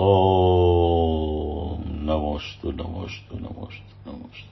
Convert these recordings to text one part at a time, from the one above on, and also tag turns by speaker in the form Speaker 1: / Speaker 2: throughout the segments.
Speaker 1: ઓમ નમોસ્તુ નમોસ્તુ નમોસ્તુ નમોસ્તુ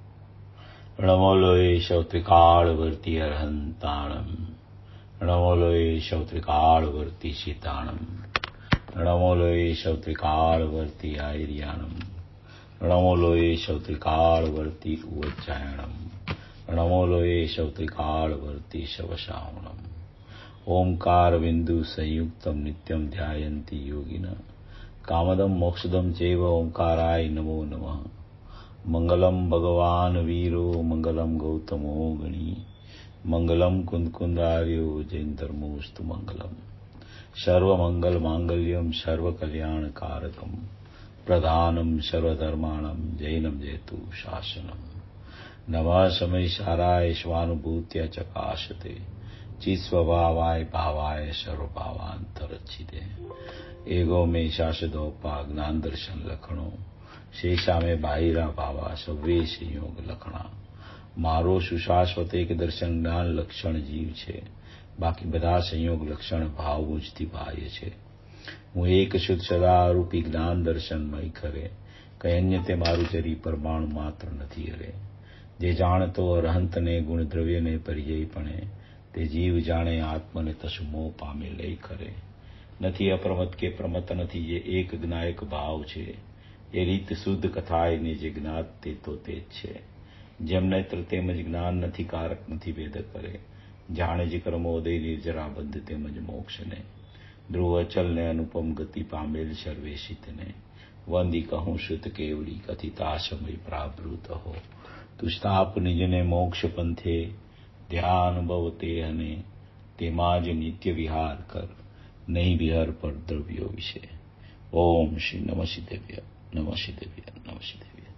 Speaker 1: નમો લોય શૌત્રિકાળવર્તી અર્હંતાણમ નમો લોય શૌત્રિકાળવર્તી શીતાણમ નમો લોય શૌત્રિકાળવર્તી આયર્યાણમ નમો લોય શૌત્રિકાળવર્તી ઉવચ્ચાયણમ નમો લોય શૌત્રિકાળવર્તી શવશાવણમ ઓમકાર બિંદુ સંયુક્તમ નિત્યમ ધ્યાયંતિ યોગિન કામદમ મોક્ષદમ ચૈવ ઓમકારાય નમો નમઃ મંગલમ ભગવાન વીરો મંગલમ ગૌતમો ગણી મંગલમ કુંદકુંદાર્યો જૈન ધર્મોસ્તુ મંગલમ સર્વમંગલ માંગલ્યમ સર્વકલ્યાણકારકમ પ્રધાનમ સર્વધર્માણમ જૈનમ જેતુ શાસનમ નમઃ સમયસારાય સ્વાનુભૂત્ય ચકાશતે ચિત્સ્વભાવાય ભાવાય સર્વભાવાંતરચ્છિતે એગો મે શાસદોપા જ્ઞાન દર્શન લખણો શેષા મેં બાહિરા ભાવા સવ્વે સંયોગ લખણા મારો સુશાશ્વત એક દર્શન જ્ઞાન લક્ષણ જીવ છે, બાકી બધા સંયોગ લક્ષણ ભાવ બુજથી બાહ્ય છે. હું એક શુદ્ધ સદા રૂપી જ્ઞાન દર્શનમય કરે, કઈ અન્ય તે મારું ચરી પરમાણુ માત્ર નથી હરે. જે જાણતો અરહંતને ગુણ દ્રવ્યને પર્યયપણે, તે જીવ જાણે આત્મને તસુમો પામે લઈ કરે. નથી અપ્રમત કે પ્રમત નથી જે એક જ્ઞાયક ભાવ છે, એ રીત શુદ્ધ કથાયને જે જ્ઞાત તે તો તે જ છે. જેમ નેત્ર તેમજ જ્ઞાન નથી કારક નથી ભેદ કરે, જાણે જ કર્મોદય નિર્જરા બંધ તેમજ મોક્ષને. ધ્રુવ અચલને અનુપમ ગતિ પામેલ સર્વેશિતને, વંદી કહું શુદ્ધ કેવડી કથિતા સમય પ્રાવૃત હો. તું સ્થાપ નિજને મોક્ષ પંથે, ધ્યાન બવ તે અને તેમાં જ નિત્ય વિહાર કર, નહીં વિહર પર દ્રવ્યો વિશે. ઓમ શ્રી નમઃ શિદેવ્ય નમઃ શિદેવ્ય નમઃ શિદેવ્ય.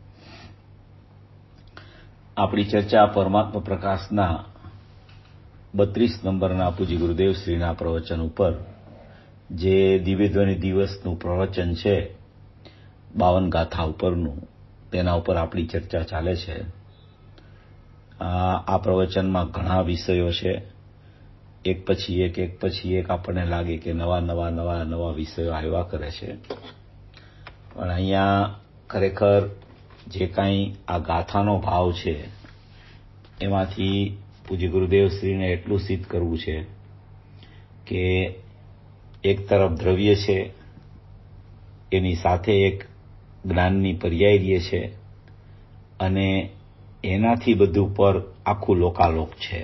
Speaker 1: આપણી ચર્ચા પરમાત્મા પ્રકાશના 32 નંબરના પૂજ્ય ગુરુદેવ શ્રીના પ્રવચન ઉપર, જે દિવ્યધ્વનિ દિવસનું પ્રવચન છે 52 ગાથા ઉપરનું, તેના ઉપર આપણી ચર્ચા ચાલે છે. આ પ્રવચનમાં ઘણા વિષયો છે. એક પછી એક આપણને લાગે કે નવા વિષયો આવ્યા કરે છે. પણ અહીંયા ખરેખર જે કાંઈ આ ગાથાનો ભાવ છે, એમાંથી પૂજ્ય ગુરુદેવ શ્રીને એટલું સિદ્ધ કરવું છે કે એક તરફ દ્રવ્ય છે, એની સાથે એક જ્ઞાનની પર્યાય છે, અને એનાથી બધું પર આખું લોકાલોક છે.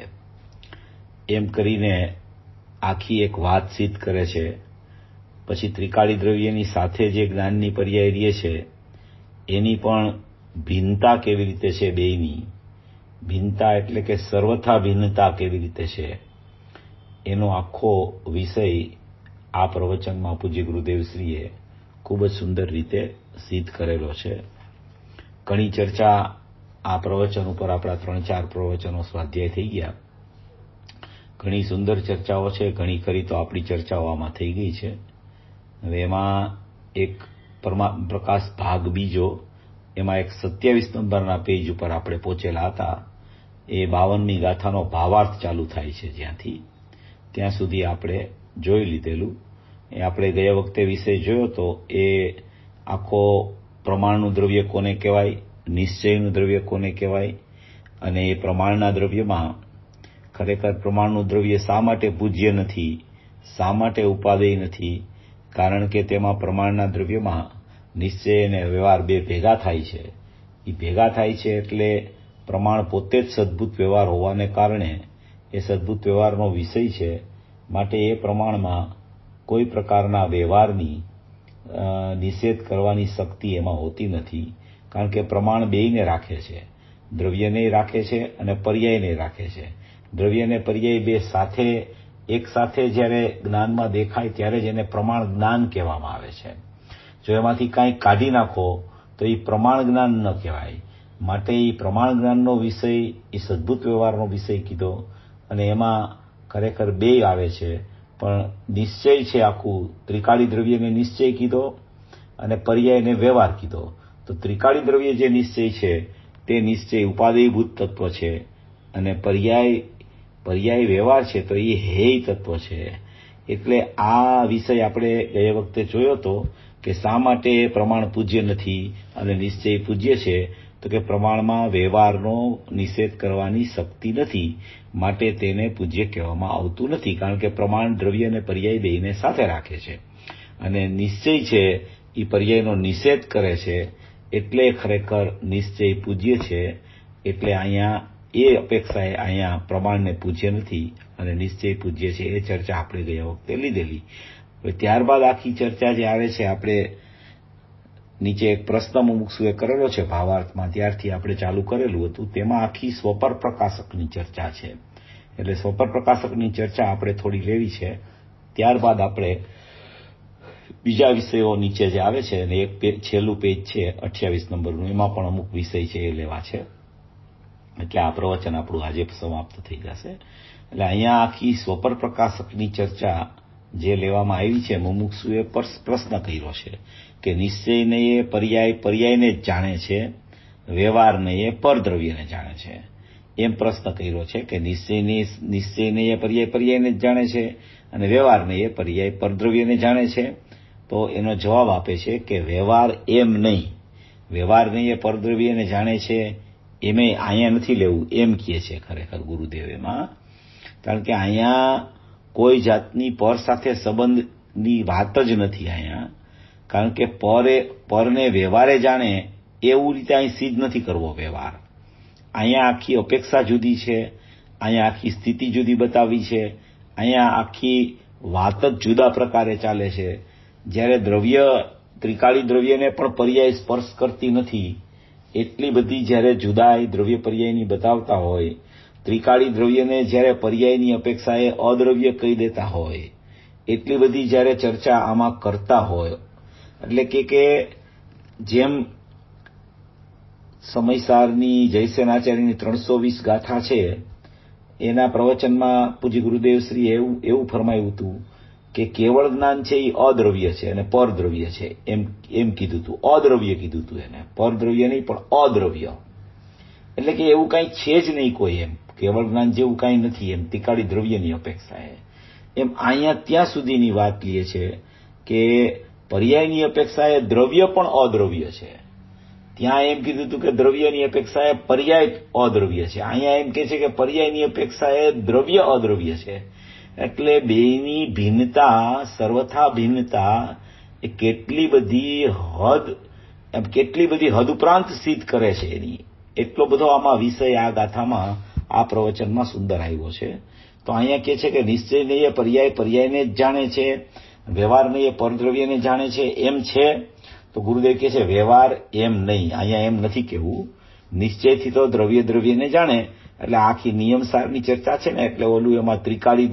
Speaker 1: એમ કરીને આખી એક વાત સિદ્ધ કરે છે. પછી ત્રિકાળી દ્રવ્યની સાથે જે જ્ઞાનની પર્યાય છે, એની પણ ભિન્નતા કેવી રીતે છે, બેયની ભિન્નતા એટલે કે સર્વથા ભિન્નતા કેવી રીતે છે, એનો આખો વિષય આ પ્રવચનમાં પૂજ્ય ગુરુદેવશ્રીએ ખૂબ જ સુંદર રીતે સિદ્ધ કરેલો છે. ઘણી ચર્ચા આ પ્રવચન ઉપર, આપણા 3-4 પ્રવચનો સ્વાધ્યાય થઈ ગયા. ઘણી સુંદર ચર્ચાઓ છે, ઘણી ખરી તો આપણી ચર્ચાઓ આમાં થઈ ગઈ છે. હવે એમાં એક પ્રકાશ ભાગ બીજો, એમાં એક 27 નંબરના પેજ ઉપર આપણે પહોંચેલા હતા. એ 52મી ગાથાનો ભાવાર્થ ચાલુ થાય છે, જ્યાંથી ત્યાં સુધી આપણે જોઈ લીધેલું. એ આપણે ગયા વખતે વિષય જોયો તો એ આખો પ્રમાણનું દ્રવ્ય કોને કહેવાય, નિશ્ચયનું દ્રવ્ય કોને કહેવાય, અને એ પ્રમાણના દ્રવ્યમાં ખરેખર પ્રમાણનું દ્રવ્ય શા માટે પૂજ્ય નથી, શા માટે ઉપાદેય નથી, કારણ કે તેમાં પ્રમાણના દ્રવ્યમાં નિશ્ચય અને વ્યવહાર બે ભેગા થાય છે. એ ભેગા થાય છે એટલે પ્રમાણ પોતે જ સદભૂત વ્યવહાર હોવાને કારણે એ સદભૂત વ્યવહારનો વિષય છે. માટે એ પ્રમાણમાં કોઈ પ્રકારના વ્યવહારની નિષેધ કરવાની શક્તિ એમાં હોતી નથી, કારણ કે પ્રમાણ બેયને રાખે છે, દ્રવ્યને રાખે છે અને પર્યાયને રાખે છે. દ્રવ્ય અને પર્યાય બે સાથે એક સાથે જ્યારે જ્ઞાનમાં દેખાય ત્યારે જ એને પ્રમાણ જ્ઞાન કહેવામાં આવે છે. જો એમાંથી કાંઈ કાઢી નાખો તો એ પ્રમાણ જ્ઞાન ન કહેવાય. માટે એ પ્રમાણ જ્ઞાનનો વિષય એ સદભૂત વ્યવહારનો વિષય કીધો, અને એમાં ખરેખર બે આવે છે. પણ નિશ્ચય છે આખું, ત્રિકાળી દ્રવ્યને નિશ્ચય કીધો અને પર્યાયને વ્યવહાર કીધો. તો ત્રિકાળી દ્રવ્ય જે નિશ્ચય છે તે નિશ્ચય ઉપાદેયભૂત તત્વ છે, અને પર્યાય વ્યવહાર છે તો એ હેય તત્વ છે. એટલે આ વિષય આપણે ગયા વખતે જોયો હતો કે શા માટે પ્રમાણ પૂજ્ય નથી અને નિશ્ચય પૂજ્ય છે, તો કે પ્રમાણમાં વ્યવહારનો નિષેધ કરવાની શક્તિ નથી, માટે તેને પૂજ્ય કહેવામાં આવતું નથી. કારણ કે પ્રમાણ દ્રવ્ય અને પર્યાય બેયને સાથે રાખે છે અને નિશ્ચય છે એ પર્યાયનો નિષેધ કરે છે, એટલે ખરેખર નિશ્ચય પૂજ્ય છે. એટલે અહીંયા એ અપેક્ષાએ અહીંયા પ્રમાણને પૂજ્ય નથી અને નિશ્ચય પૂજ્ય છે. એ ચર્ચા આપણે ગયા વખતે લીધેલી. હવે ત્યારબાદ આખી ચર્ચા જે આવે છે, આપણે નીચે એક પ્રશ્ન મુમુક્ષુએ કરેલો છે ભાવાર્થમાં, ત્યારથી આપણે ચાલુ કરેલું હતું. તેમાં આખી સ્વપર પ્રકાશકની ચર્ચા છે. એટલે સ્વપર પ્રકાશકની ચર્ચા આપણે થોડી લેવી છે. ત્યારબાદ આપણે બીજા વિષયો નીચે જે આવે છે, અને એક છેલ્લું પેજ છે 28 નંબરનું, એમાં પણ અમુક વિષય છે એ લેવા છે. એટલે આ પ્રવચન આપણું આજે સમાપ્ત થઈ જશે. એટલે અહીંયા આખી સ્વપર પ્રકાશકની ચર્ચા જે લેવામાં આવી છે, મુમુક્ષુએ પ્રશ્ન કર્યો છે કે નિશ્ચયને એ પર્યાયને જ જાણે છે, વ્યવહારને એ પરદ્રવ્યને જાણે છે. એમ પ્રશ્ન કર્યો છે કે નિશ્ચયને એ પર્યાયને જ જાણે છે અને વ્યવહારને એ પર્યાય પરદ્રવ્યને જાણે છે. તો એનો જવાબ આપે છે કે વ્યવહાર એમ નહીં, વ્યવહારને એ પરદ્રવ્યને જાણે છે એમે અહીંયા નથી લેવું, એમ કહે છે ખરેખર ગુરુદેવ એમાં. કારણ કે અહીંયા કોઈ જાતની પર સાથે સંબંધની વાત જ નથી અહીંયા. કારણ કે પરને વ્યવહારે જાણે એવું રીતે અહીં સિદ્ધ નથી કરવો વ્યવહાર. અહીંયા આખી અપેક્ષા જુદી છે, અહીંયા આખી સ્થિતિ જુદી બતાવી છે, અહીંયા આખી વાત જ જુદા પ્રકારે ચાલે છે. જ્યારે દ્રવ્ય ત્રિકાળી દ્રવ્યને પણ પર્યાય સ્પર્શ કરતી નથી, એટલી બધી જ્યારે જુદાઈ દ્રવ્ય પર્યાયની બતાવતા હોય, ત્રિકાળી દ્રવ્યને જ્યારે પર્યાયની અપેક્ષાએ અદ્રવ્ય કહી દેતા હોય, એટલી બધી જ્યારે ચર્ચા આમાં કરતા હોય, એટલે કે જેમ સમયસારની જયસેનાચાર્યની 320 ગાથા છે, એના પ્રવચનમાં પૂજ્ય ગુરુદેવશ્રી એવું ફરમાયું હતું કે કેવળ જ્ઞાન છે એ અદ્રવ્ય છે અને પરદ્રવ્ય છે, એમ કીધું હતું. અદ્રવ્ય કીધું હતું એને, પરદ્રવ્ય નહીં પણ અદ્રવ્ય. એટલે કે એવું કાંઈ છે જ નહીં કોઈ, એમ કેવળ જ્ઞાન જેવું કાંઈ નથી એમ ત્રિકાળી દ્રવ્યની અપેક્ષાએ. એમ અહીંયા ત્યાં સુધીની વાત લે છે કે પર્યાયની અપેક્ષાએ દ્રવ્ય પણ અદ્રવ્ય છે. ત્યાં એમ કીધું હતું કે દ્રવ્યની અપેક્ષાએ પર્યાય અદ્રવ્ય છે. અહીંયા એમ કે છે કે પર્યાયની અપેક્ષાએ દ્રવ્ય અદ્રવ્ય છે. એટલે બેયની ભિન્નતા, સર્વથા ભિન્નતા એ કેટલી બધી હદ ઉપરાંત સિદ્ધ કરે છે એની. એટલો બધો આમાં વિષય આ ગાથામાં, આ પ્રવચનમાં સુંદર આવ્યો છે. તો અહીંયા કહે છે કે નિશ્ચયને એ પર્યાયને જ જાણે છે, વ્યવહારને એ પરદ્રવ્યને જાણે છે, એમ છે. તો ગુરુદેવ કહે છે વ્યવહાર એમ નહીં, અહીંયા એમ નથી કહેવું. નિશ્ચયથી તો દ્રવ્યને જાણે, એટલે આખી નિયમસારની ચર્ચા છે ને, એટલે ઓલું એમાં ત્રિકાળી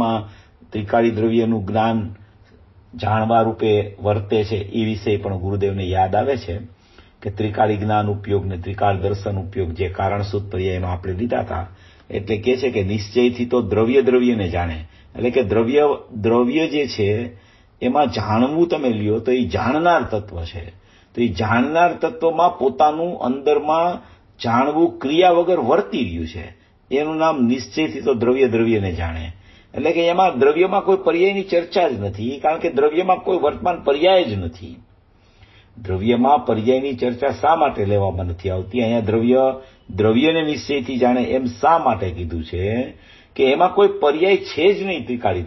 Speaker 1: દ્રવ્યનું જ્ઞાન જાણવા રૂપે વર્તે છે એ વિષય પણ ગુરુદેવને યાદ આવે છે કે ત્રિકાળી જ્ઞાન ઉપયોગ ને ત્રિકાળ દર્શન ઉપયોગ જે કારણસૂત પર્યાયમાં આપણે લીધા હતા. એટલે કે છે કે નિશ્ચયથી તો દ્રવ્યને જાણે, એટલે કે દ્રવ્ય જે છે એમાં જાણવું તમે લ્યો તો એ જાણનાર તત્વ છે. તો એ જાણનાર તત્વમાં પોતાનું અંદરમાં જાણવું ક્રિયા વગર વર્તી રહ્યું છે, એનું નામ નિશ્ચયથી તો દ્રવ્યને જાણે. એટલે કે એમાં દ્રવ્યમાં કોઈ પર્યાયની ચર્ચા જ નથી, કારણ કે દ્રવ્યમાં કોઈ વર્તમાન પર્યાય જ નથી. દ્રવ્યમાં પર્યાયની ચર્ચા શા માટે લેવામાં નથી આવતી? અહીંયા દ્રવ્યને નિશ્ચયથી જાણે એમ શા માટે કીધું છે કે એમાં કોઈ પર્યાય છે જ નહીં.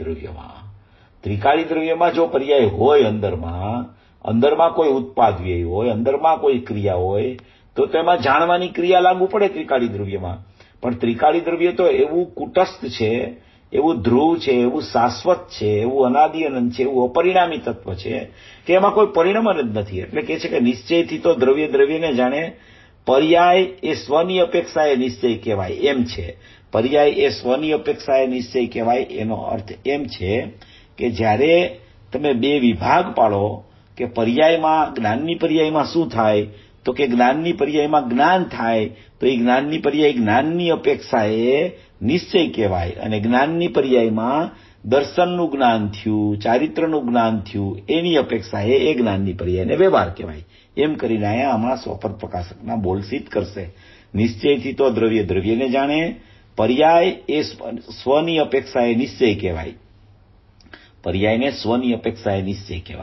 Speaker 1: ત્રિકાળી દ્રવ્યમાં જો પર્યાય હોય, અંદરમાં કોઈ ઉત્પાદ વ્યય હોય, અંદરમાં કોઈ ક્રિયા હોય, તો તેમાં જાણવાની ક્રિયા લાગુ પડે ત્રિકાળી દ્રવ્યમાં. પણ ત્રિકાળી દ્રવ્ય તો એવું કુટસ્થ છે, એવું ધ્રુવ છે, એવું શાશ્વત છે, એવું અનાદિ અનંત છે, એવું અપરિણામી તત્વ છે કે એમાં કોઈ પરિણામ જ નથી. એટલે કે છે કે નિશ્ચયથી તો દ્રવ્યને જાણે, પર્યાય એ સ્વની અપેક્ષાએ નિશ્ચય કહેવાય એમ છે. પર્યાય એ સ્વની અપેક્ષાએ નિશ્ચય કહેવાય, એનો અર્થ એમ છે કે જ્યારે તમે બે વિભાગ પાડો કે પર્યાયમાં, જ્ઞાનની પર્યાયમાં શું થાય, તો કે જ્ઞાનની પર્યાયમાં જ્ઞાન થાય, તો એ જ્ઞાનની પર્યાય જ્ઞાનની અપેક્ષાએ નિશ્ચય કહેવાય, અને જ્ઞાનની પર્યાયમાં દર્શનનું જ્ઞાન થયું, ચારિત્રનું જ્ઞાન થયું, એની અપેક્ષાએ એ જ્ઞાનની પર્યાયને વ્યવહાર કહેવાય. એમ કરીને અહીંયા હમણાં સ્વપર પ્રકાશકના બોલ સિદ્ધ કરશે. નિશ્ચયથી તો દ્રવ્યને જાણે, પર્યાય એ સ્વની અપેક્ષાએ નિશ્ચય કહેવાય, પર્યાયને સ્વની અપેક્ષાએ નિશ્ચય કહેવાય.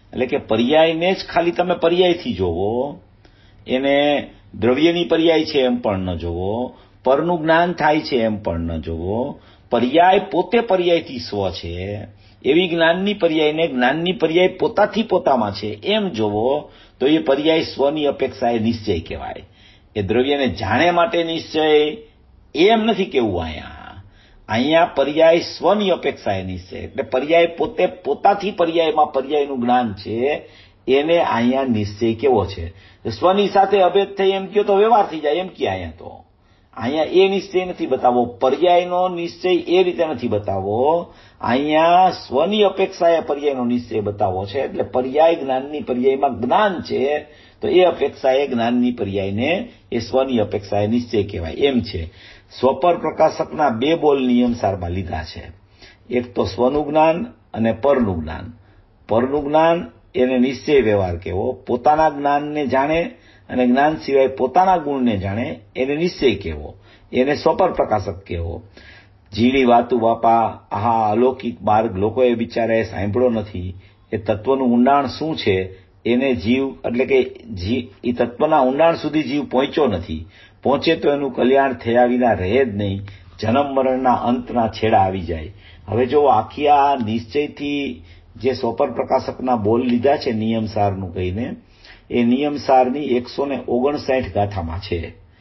Speaker 1: એટલે કે પર્યાયને જ ખાલી તમે પર્યાયથી જોવો, એને દ્રવ્યની પર્યાય છે એમ પણ ન જોવો, પરનું જ્ઞાન થાય છે એમ પણ ન જોવો, પર્યાય પોતે પર્યાયથી સ્વ છે એવી જ્ઞાનની પર્યાયને જ્ઞાનની પર્યાય પોતાથી પોતામાં છે એમ જોવો તો એ પર્યાય સ્વની અપેક્ષા એ નિશ્ચય કહેવાય. એ દ્રવ્યને જાણે માટે નિશ્ચય એમ નથી કેવું. અહીંયા પર્યાય સ્વની અપેક્ષા એ નિશ્ચય, એટલે પર્યાય પોતે પોતાથી પર્યાયમાં પર્યાયનું જ્ઞાન છે એને અહીંયા નિશ્ચય કેવો છે. સ્વની સાથે અભેદ થઈ એમ કયો તો વ્યવહાર થઈ જાય એમ કે અહીંયા એ નિશ્ચય નથી બતાવો, પર્યાયનો નિશ્ચય એ રીતે નથી બતાવો, અહીંયા સ્વની અપેક્ષાએ પર્યાયનો નિશ્ચય બતાવો છે. એટલે પર્યાય જ્ઞાનની પર્યાયમાં જ્ઞાન છે તો એ અપેક્ષાએ જ્ઞાનની પર્યાયને એ સ્વની અપેક્ષાએ નિશ્ચય કહેવાય એમ છે. સ્વપર પ્રકાશકના બે બોલ નિયમસારમાં લીધા છે, એક તો સ્વનું જ્ઞાન અને પરનું જ્ઞાન. પરનું જ્ઞાન એને નિશ્ચય વ્યવહાર કહેવો, પોતાના જ્ઞાનને જાણે અને જ્ઞાન સિવાય પોતાના ગુણને જાણે એને નિશ્ચય કહેવો, એને સ્વપર પ્રકાશક કહેવો. જીણી વાતું બાપા, આહા અલૌકિક માર્ગ લોકોએ બિચારાએ સાંભળ્યો નથી, એ તત્વનું ઊંડાણ શું છે એને જીવ એટલે કે એ તત્વના ઊંડાણ સુધી જીવ પહોંચ્યો નથી, પહોંચે તો એનું કલ્યાણ થયા વિના રહે જ નહીં, જન્મ મરણના અંતના છેડા આવી જાય. હવે જો આખી આ નિશ્ચયથી જે સ્વપર પ્રકાશકના બોલ લીધા છે નિયમસારનું કહીને, એ નિયમસારની 159 ગાથામાં છે.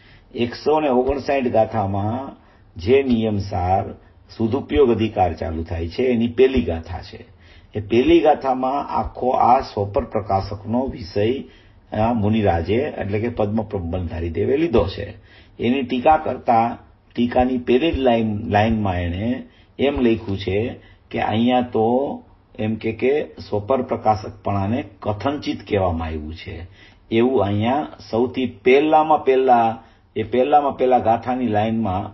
Speaker 1: 159 ગાથામાં જે નિયમસાર સુદુપયોગ અધિકાર ચાલુ થાય છે એની પહેલી ગાથા છે. એ પહેલી ગાથામાં આખો આ સ્વપર પ્રકાશકનો વિષય મુનિરાજે એટલે કે પદ્મ બ્રહ્મધારી દેવે લીધો છે. એની ટીકા કરતા ટીકાની પહેલી જ લાઈનમાં એણે એમ લખ્યું છે કે અહીંયા તો એમ કે સ્વપર પ્રકાશકપણાને કથનચિત કહેવામાં આવ્યું છે એવું અહીંયા સૌથી પહેલામાં પહેલા ગાથાની લાઈનમાં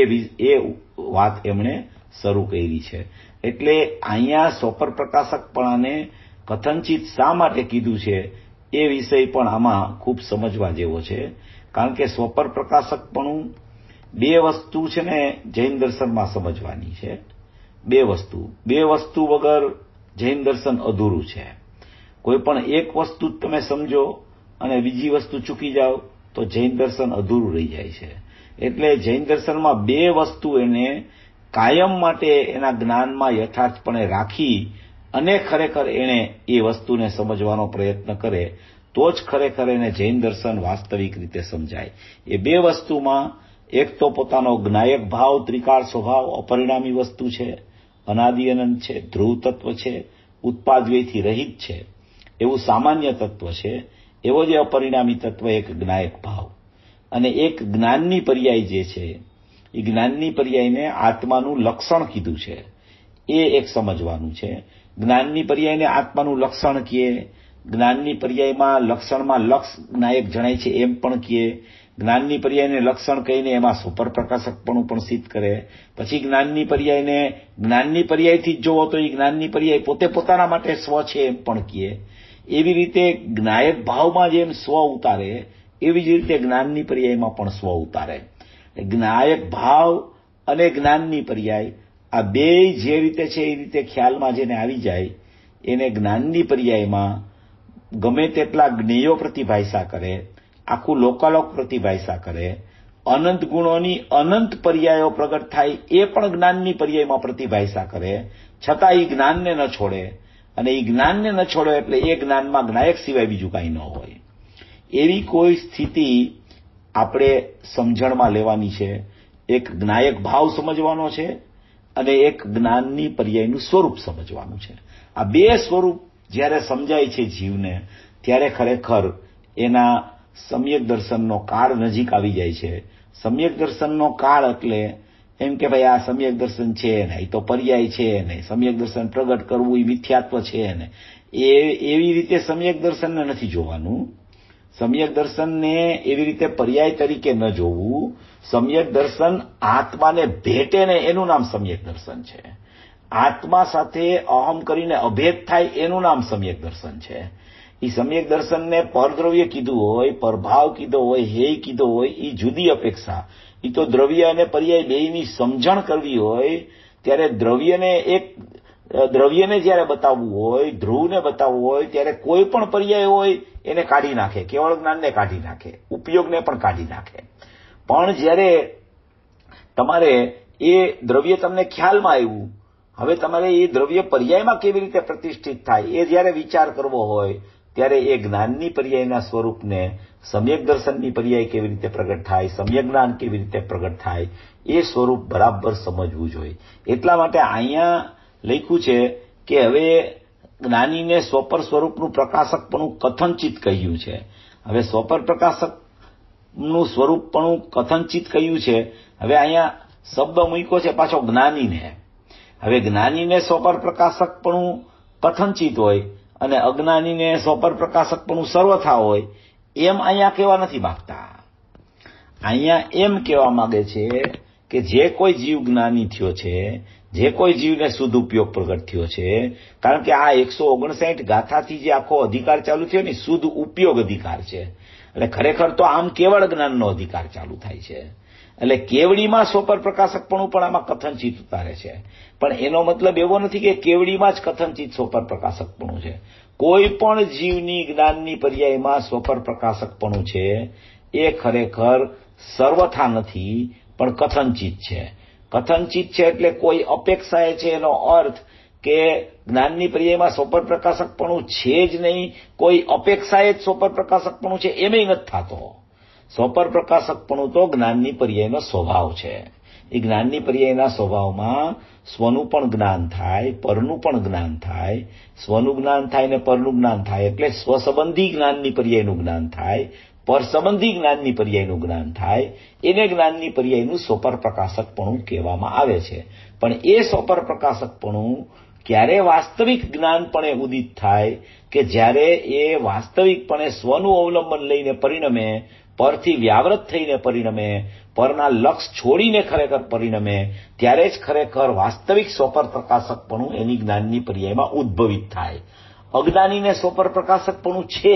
Speaker 1: એ વાત એમણે શરૂ કરી છે. એટલે અહીંયા સ્વપર પ્રકાશકપણાને કથનચિત શા માટે કીધું છે એ વિષય પણ આમાં ખૂબ સમજવા જેવો છે. કારણ કે સ્વપર પ્રકાશકપણું બે વસ્તુ છે ને જૈન દર્શનમાં સમજવાની છે. બે વસ્તુ વગર જૈન દર્શન અધૂરું છે. કોઈ પણ એક વસ્તુ તમે સમજો અને બીજી વસ્તુ ચૂકી જાઓ તો જૈન દર્શન અધૂરું રહી જાય છે. એટલે જૈન દર્શનમાં બે વસ્તુ એને કાયમ માટે એના જ્ઞાનમાં યથાર્થપણે રાખી અને ખરેખર એણે એ વસ્તુને સમજવાનો પ્રયત્ન કરે તો જ ખરેખર એને જૈન દર્શન વાસ્તવિક રીતે સમજાય. એ બે વસ્તુમાં એક તો પોતાનો જ્ઞાયક ભાવ, ત્રિકાળ સ્વભાવ અપરિણામી વસ્તુ છે, અનાદિ અનંત છે, ધ્રુવ તત્વ છે, ઉત્પાદવ્યયથી રહિત છે એવું સામાન્ય તત્વ છે. એવો જે અપરિણામી તત્વ એક જ્ઞાયક ભાવ અને એક જ્ઞાનની પર્યાય જે છે એ જ્ઞાનની પર્યાયને આત્માનું લક્ષણ કીધું છે એ એક સમજવાનું છે. જ્ઞાનની પર્યાયને આત્માનું લક્ષણ કહીએ, જ્ઞાનની પર્યાયમાં લક્ષણમાં લક્ષ જ્ઞાયક જણાય છે એમ પણ કહીએ, જ્ઞાનની પર્યાયને લક્ષણ કહીને એમાં સુપર પ્રકાશકપણું પણ સિદ્ધ કરે. પછી જ્ઞાનની પર્યાયને જ્ઞાનની પર્યાયથી જ જોવો તો એ જ્ઞાનની પર્યાય પોતે પોતાના માટે સ્વ છે એમ પણ કહીએ. એવી રીતે જ્ઞાયક ભાવમાં જેમ સ્વ ઉતારે એવી જ રીતે જ્ઞાનની પર્યાયમાં પણ સ્વ ઉતારે. જ્ઞાયક ભાવ અને જ્ઞાનની પર્યાય આ બે જે રીતે છે એ રીતે ખ્યાલમાં જેને આવી જાય એને જ્ઞાનની પર્યાયમાં ગમે તેટલા જ્ઞેયો પ્રતિભાષા કરે, આખું લોકાલોક પ્રતિભાષા કરે, અનંત ગુણોની અનંત પર્યાયો પ્રગટ થાય એ પણ જ્ઞાનની પર્યાયમાં પ્રતિભાષા કરે, છતાં એ જ્ઞાનને ન છોડે. અને એ જ્ઞાનને ન છોડે એટલે એ જ્ઞાનમાં જ્ઞાયક સિવાય બીજું કાંઈ ન હોય. એવી કોઈ સ્થિતિ આપણે સમજણમાં લેવાની છે. એક જ્ઞાયક ભાવ સમજવાનો છે અને એક જ્ઞાનની પર્યાયનું સ્વરૂપ સમજવાનું છે. આ બે સ્વરૂપ જ્યારે સમજાય છે જીવને ત્યારે ખરેખર એના સમ્યક દર્શનનો કાળ નજીક આવી જાય છે. સમ્યક દર્શનનો કાળ એટલે એમ કે ભાઈ આ સમ્યક દર્શન છે ને એ તો પર્યાય છે ને સમ્યક દર્શન પ્રગટ કરવું એ મિથ્યાત્વ છે ને એવી રીતે સમ્યક દર્શનને નથી જોવાનું. સમ્યક દર્શનને એવી રીતે પર્યાય તરીકે ન જોવું. સમ્યક દર્શન આત્માને ભેટે ને એનું નામ સમ્યક દર્શન છે. આત્મા સાથે અહમ કરીને અભેદ થાય એનું નામ સમ્યક દર્શન છે. એ સમ્યક દર્શનને પરદ્રવ્ય કીધું હોય, પરભાવ કીધો હોય, હેય કીધો હોય એ જુદી અપેક્ષા. એ તો દ્રવ્ય અને પર્યાય બેયની સમજણ કરવી હોય ત્યારે દ્રવ્યને એક દ્રવ્યને જ્યારે બતાવવું હોય, ધ્રુવને બતાવવું હોય, ત્યારે કોઈ પણ પર્યાય હોય એને કાઢી નાખે, કેવળ જ્ઞાનને કાઢી નાખે, ઉપયોગને પણ કાઢી નાખે. પણ જ્યારે તમારે એ દ્રવ્ય તમને ખ્યાલમાં આવ્યું, હવે તમારે એ દ્રવ્ય પર્યાયમાં કેવી રીતે પ્રતિષ્ઠિત થાય એ જ્યારે વિચાર કરવો હોય, ત્યારે એ જ્ઞાનની પર્યાયના સ્વરૂપને સમ્યક દર્શનની પર્યાય કેવી રીતે પ્રગટ થાય, સમ્યક જ્ઞાન કેવી રીતે પ્રગટ થાય, એ સ્વરૂપ બરાબર સમજવું જોઈએ. એટલા માટે અહીંયા લખ્યું છે કે હવે જ્ઞાનીને સ્વપર સ્વરૂપનું પ્રકાશકપણું કથનચિત કહ્યું છે. હવે સ્વપર પ્રકાશકનું સ્વરૂપપણું કથનચિત કહ્યું છે. હવે અહીંયા શબ્દ મૂક્યો છે પાછો જ્ઞાનીને. હવે જ્ઞાનીને સ્વપર પ્રકાશકપણું કથનચિત હોય અને અજ્ઞાનીને સ્વપર પ્રકાશકપણું સર્વથા હોય, એમ અહીંયા કહેવા નથી માંગતા. અહીંયા એમ કહેવા માંગે છે કે જે કોઈ જીવ જ્ઞાની થયો છે, જે કોઈ જીવને શુદ્ધ ઉપયોગ પ્રગટ થયો છે, કારણ કે આ 159 ગાથાથી જે આખો અધિકાર ચાલુ થયો ને શુદ્ધ ઉપયોગ અધિકાર છે, એટલે ખરેખર તો આમ કેવળ જ્ઞાનનો અધિકાર ચાલુ થાય છે. એટલે કેવડીમાં સ્વપર પ્રકાશકપણું પણ આમાં કથનચિત ઉતારે છે. પણ એનો મતલબ એવો નથી કે કેવડીમાં જ કથનચિત સ્વપર પ્રકાશકપણું છે. કોઈ પણ જીવની જ્ઞાનની પર્યાયમાં સ્વપર પ્રકાશકપણું છે એ ખરેખર સર્વથા નથી, પણ કથનચિત છે. કથનચિત છે એટલે કોઈ અપેક્ષાએ છે, એનો અર્થ કે જ્ઞાનની પર્યાયમાં સ્વપર પ્રકાશકપણું છે જ નહીં, કોઈ અપેક્ષાએ જ સ્વપર પ્રકાશકપણું છે એમેય નથી થતો. સ્વપર પ્રકાશકપણું તો જ્ઞાનની પર્યાયનો સ્વભાવ છે. એ જ્ઞાનની પર્યાયના સ્વભાવમાં સ્વનું પણ જ્ઞાન થાય, પરનું પણ જ્ઞાન થાય. સ્વનું જ્ઞાન થાય ને પરનું જ્ઞાન થાય એટલે સ્વસંબંધી જ્ઞાનની પર્યાયનું જ્ઞાન થાય, પરસંબંધી જ્ઞાનની પર્યાયનું જ્ઞાન થાય. એને જ્ઞાનની પર્યાયનું સ્વપર પ્રકાશકપણું કહેવામાં આવે છે. પણ એ સ્વપર પ્રકાશકપણું ક્યારે વાસ્તવિક જ્ઞાનપણે ઉદિત થાય કે જ્યારે એ વાસ્તવિકપણે સ્વનું અવલંબન લઈને પરિણમે, પરથી વ્યાવૃત થઈને પરિણમે, પરના લક્ષ છોડીને ખરેખર પરિણમે, ત્યારે જ ખરેખર વાસ્તવિક સ્વપર પ્રકાશકપણું એની જ્ઞાનની પર્યાયમાં ઉદ્ભવિત થાય. અજ્ઞાનીને સ્વપર પ્રકાશકપણું છે,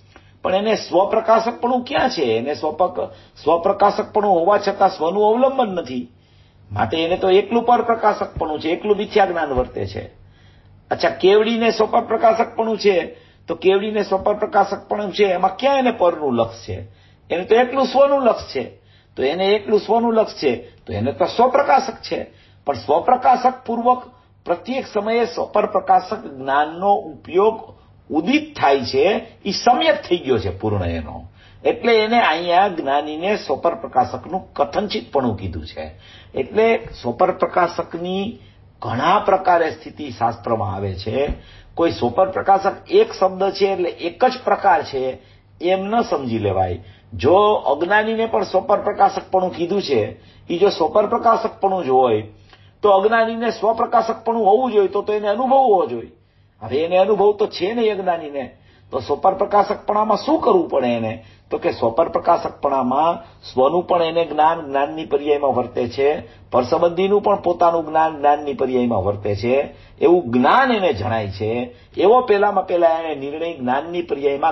Speaker 1: પણ એને સ્વપ્રકાશકપણું ક્યાં છે? એને સ્વપ્રકાશકપણું હોવા છતાં સ્વનું અવલંબન નથી, માટે એને તો એકલું પરપ્રકાશકપણું છે, એકલું મિથ્યા જ્ઞાન વર્તે છે. અચ્છા, કેવડીને સ્વપર પ્રકાશકપણું છે, તો કેવડીને સ્વપર પ્રકાશકપણું છે, એમાં ક્યાં એને પરનું લક્ષ છે? એને તો એકલું સ્વનું લક્ષ છે. તો એને એકલું સ્વનું લક્ષ છે તો એને તો સ્વપ્રકાશક છે. પણ સ્વપ્રકાશક પૂર્વક પ્રત્યેક સમયે સ્વપર પ્રકાશક જ્ઞાનનો ઉપયોગ ઉદિત થાય છે, એ સમ્યક થઈ ગયો છે પૂર્ણ એનો. એટલે એને અહીંયા જ્ઞાનીને સ્વપર પ્રકાશકનું કથનચિતપણું કીધું છે. એટલે સ્વપર પ્રકાશકની ઘણા પ્રકારે સ્થિતિ શાસ્ત્રમાં આવે છે. કોઈ સ્વપર પ્રકાશક એક શબ્દ છે એટલે એક જ પ્રકાર છે એમ ન સમજી લેવાય. જો અજ્ઞાનીને પણ સ્વપર પ્રકાશકપણું કીધું છે, એ જો સ્વપર પ્રકાશકપણું જ હોય તો અજ્ઞાનીને સ્વપ્રકાશકપણું હોવું જોઈએ, તો એને અનુભવ હોવો જોઈએ. હવે એને અનુભવ તો છે નહીં અજ્ઞાનીને, તો સ્વપર પ્રકાશકપણામાં શું કરવું પડે એને? તો કે સ્વપર પ્રકાશકપણામાં સ્વનું પણ એને જ્ઞાનની પર્યાયમાં વર્તે છે, પરસંબંધીનું પણ પોતાનું જ્ઞાનની પર્યાયમાં વર્તે છે, એવું જ્ઞાન એને જણાય છે. એવો પહેલામાં પહેલા એને નિર્ણય જ્ઞાનની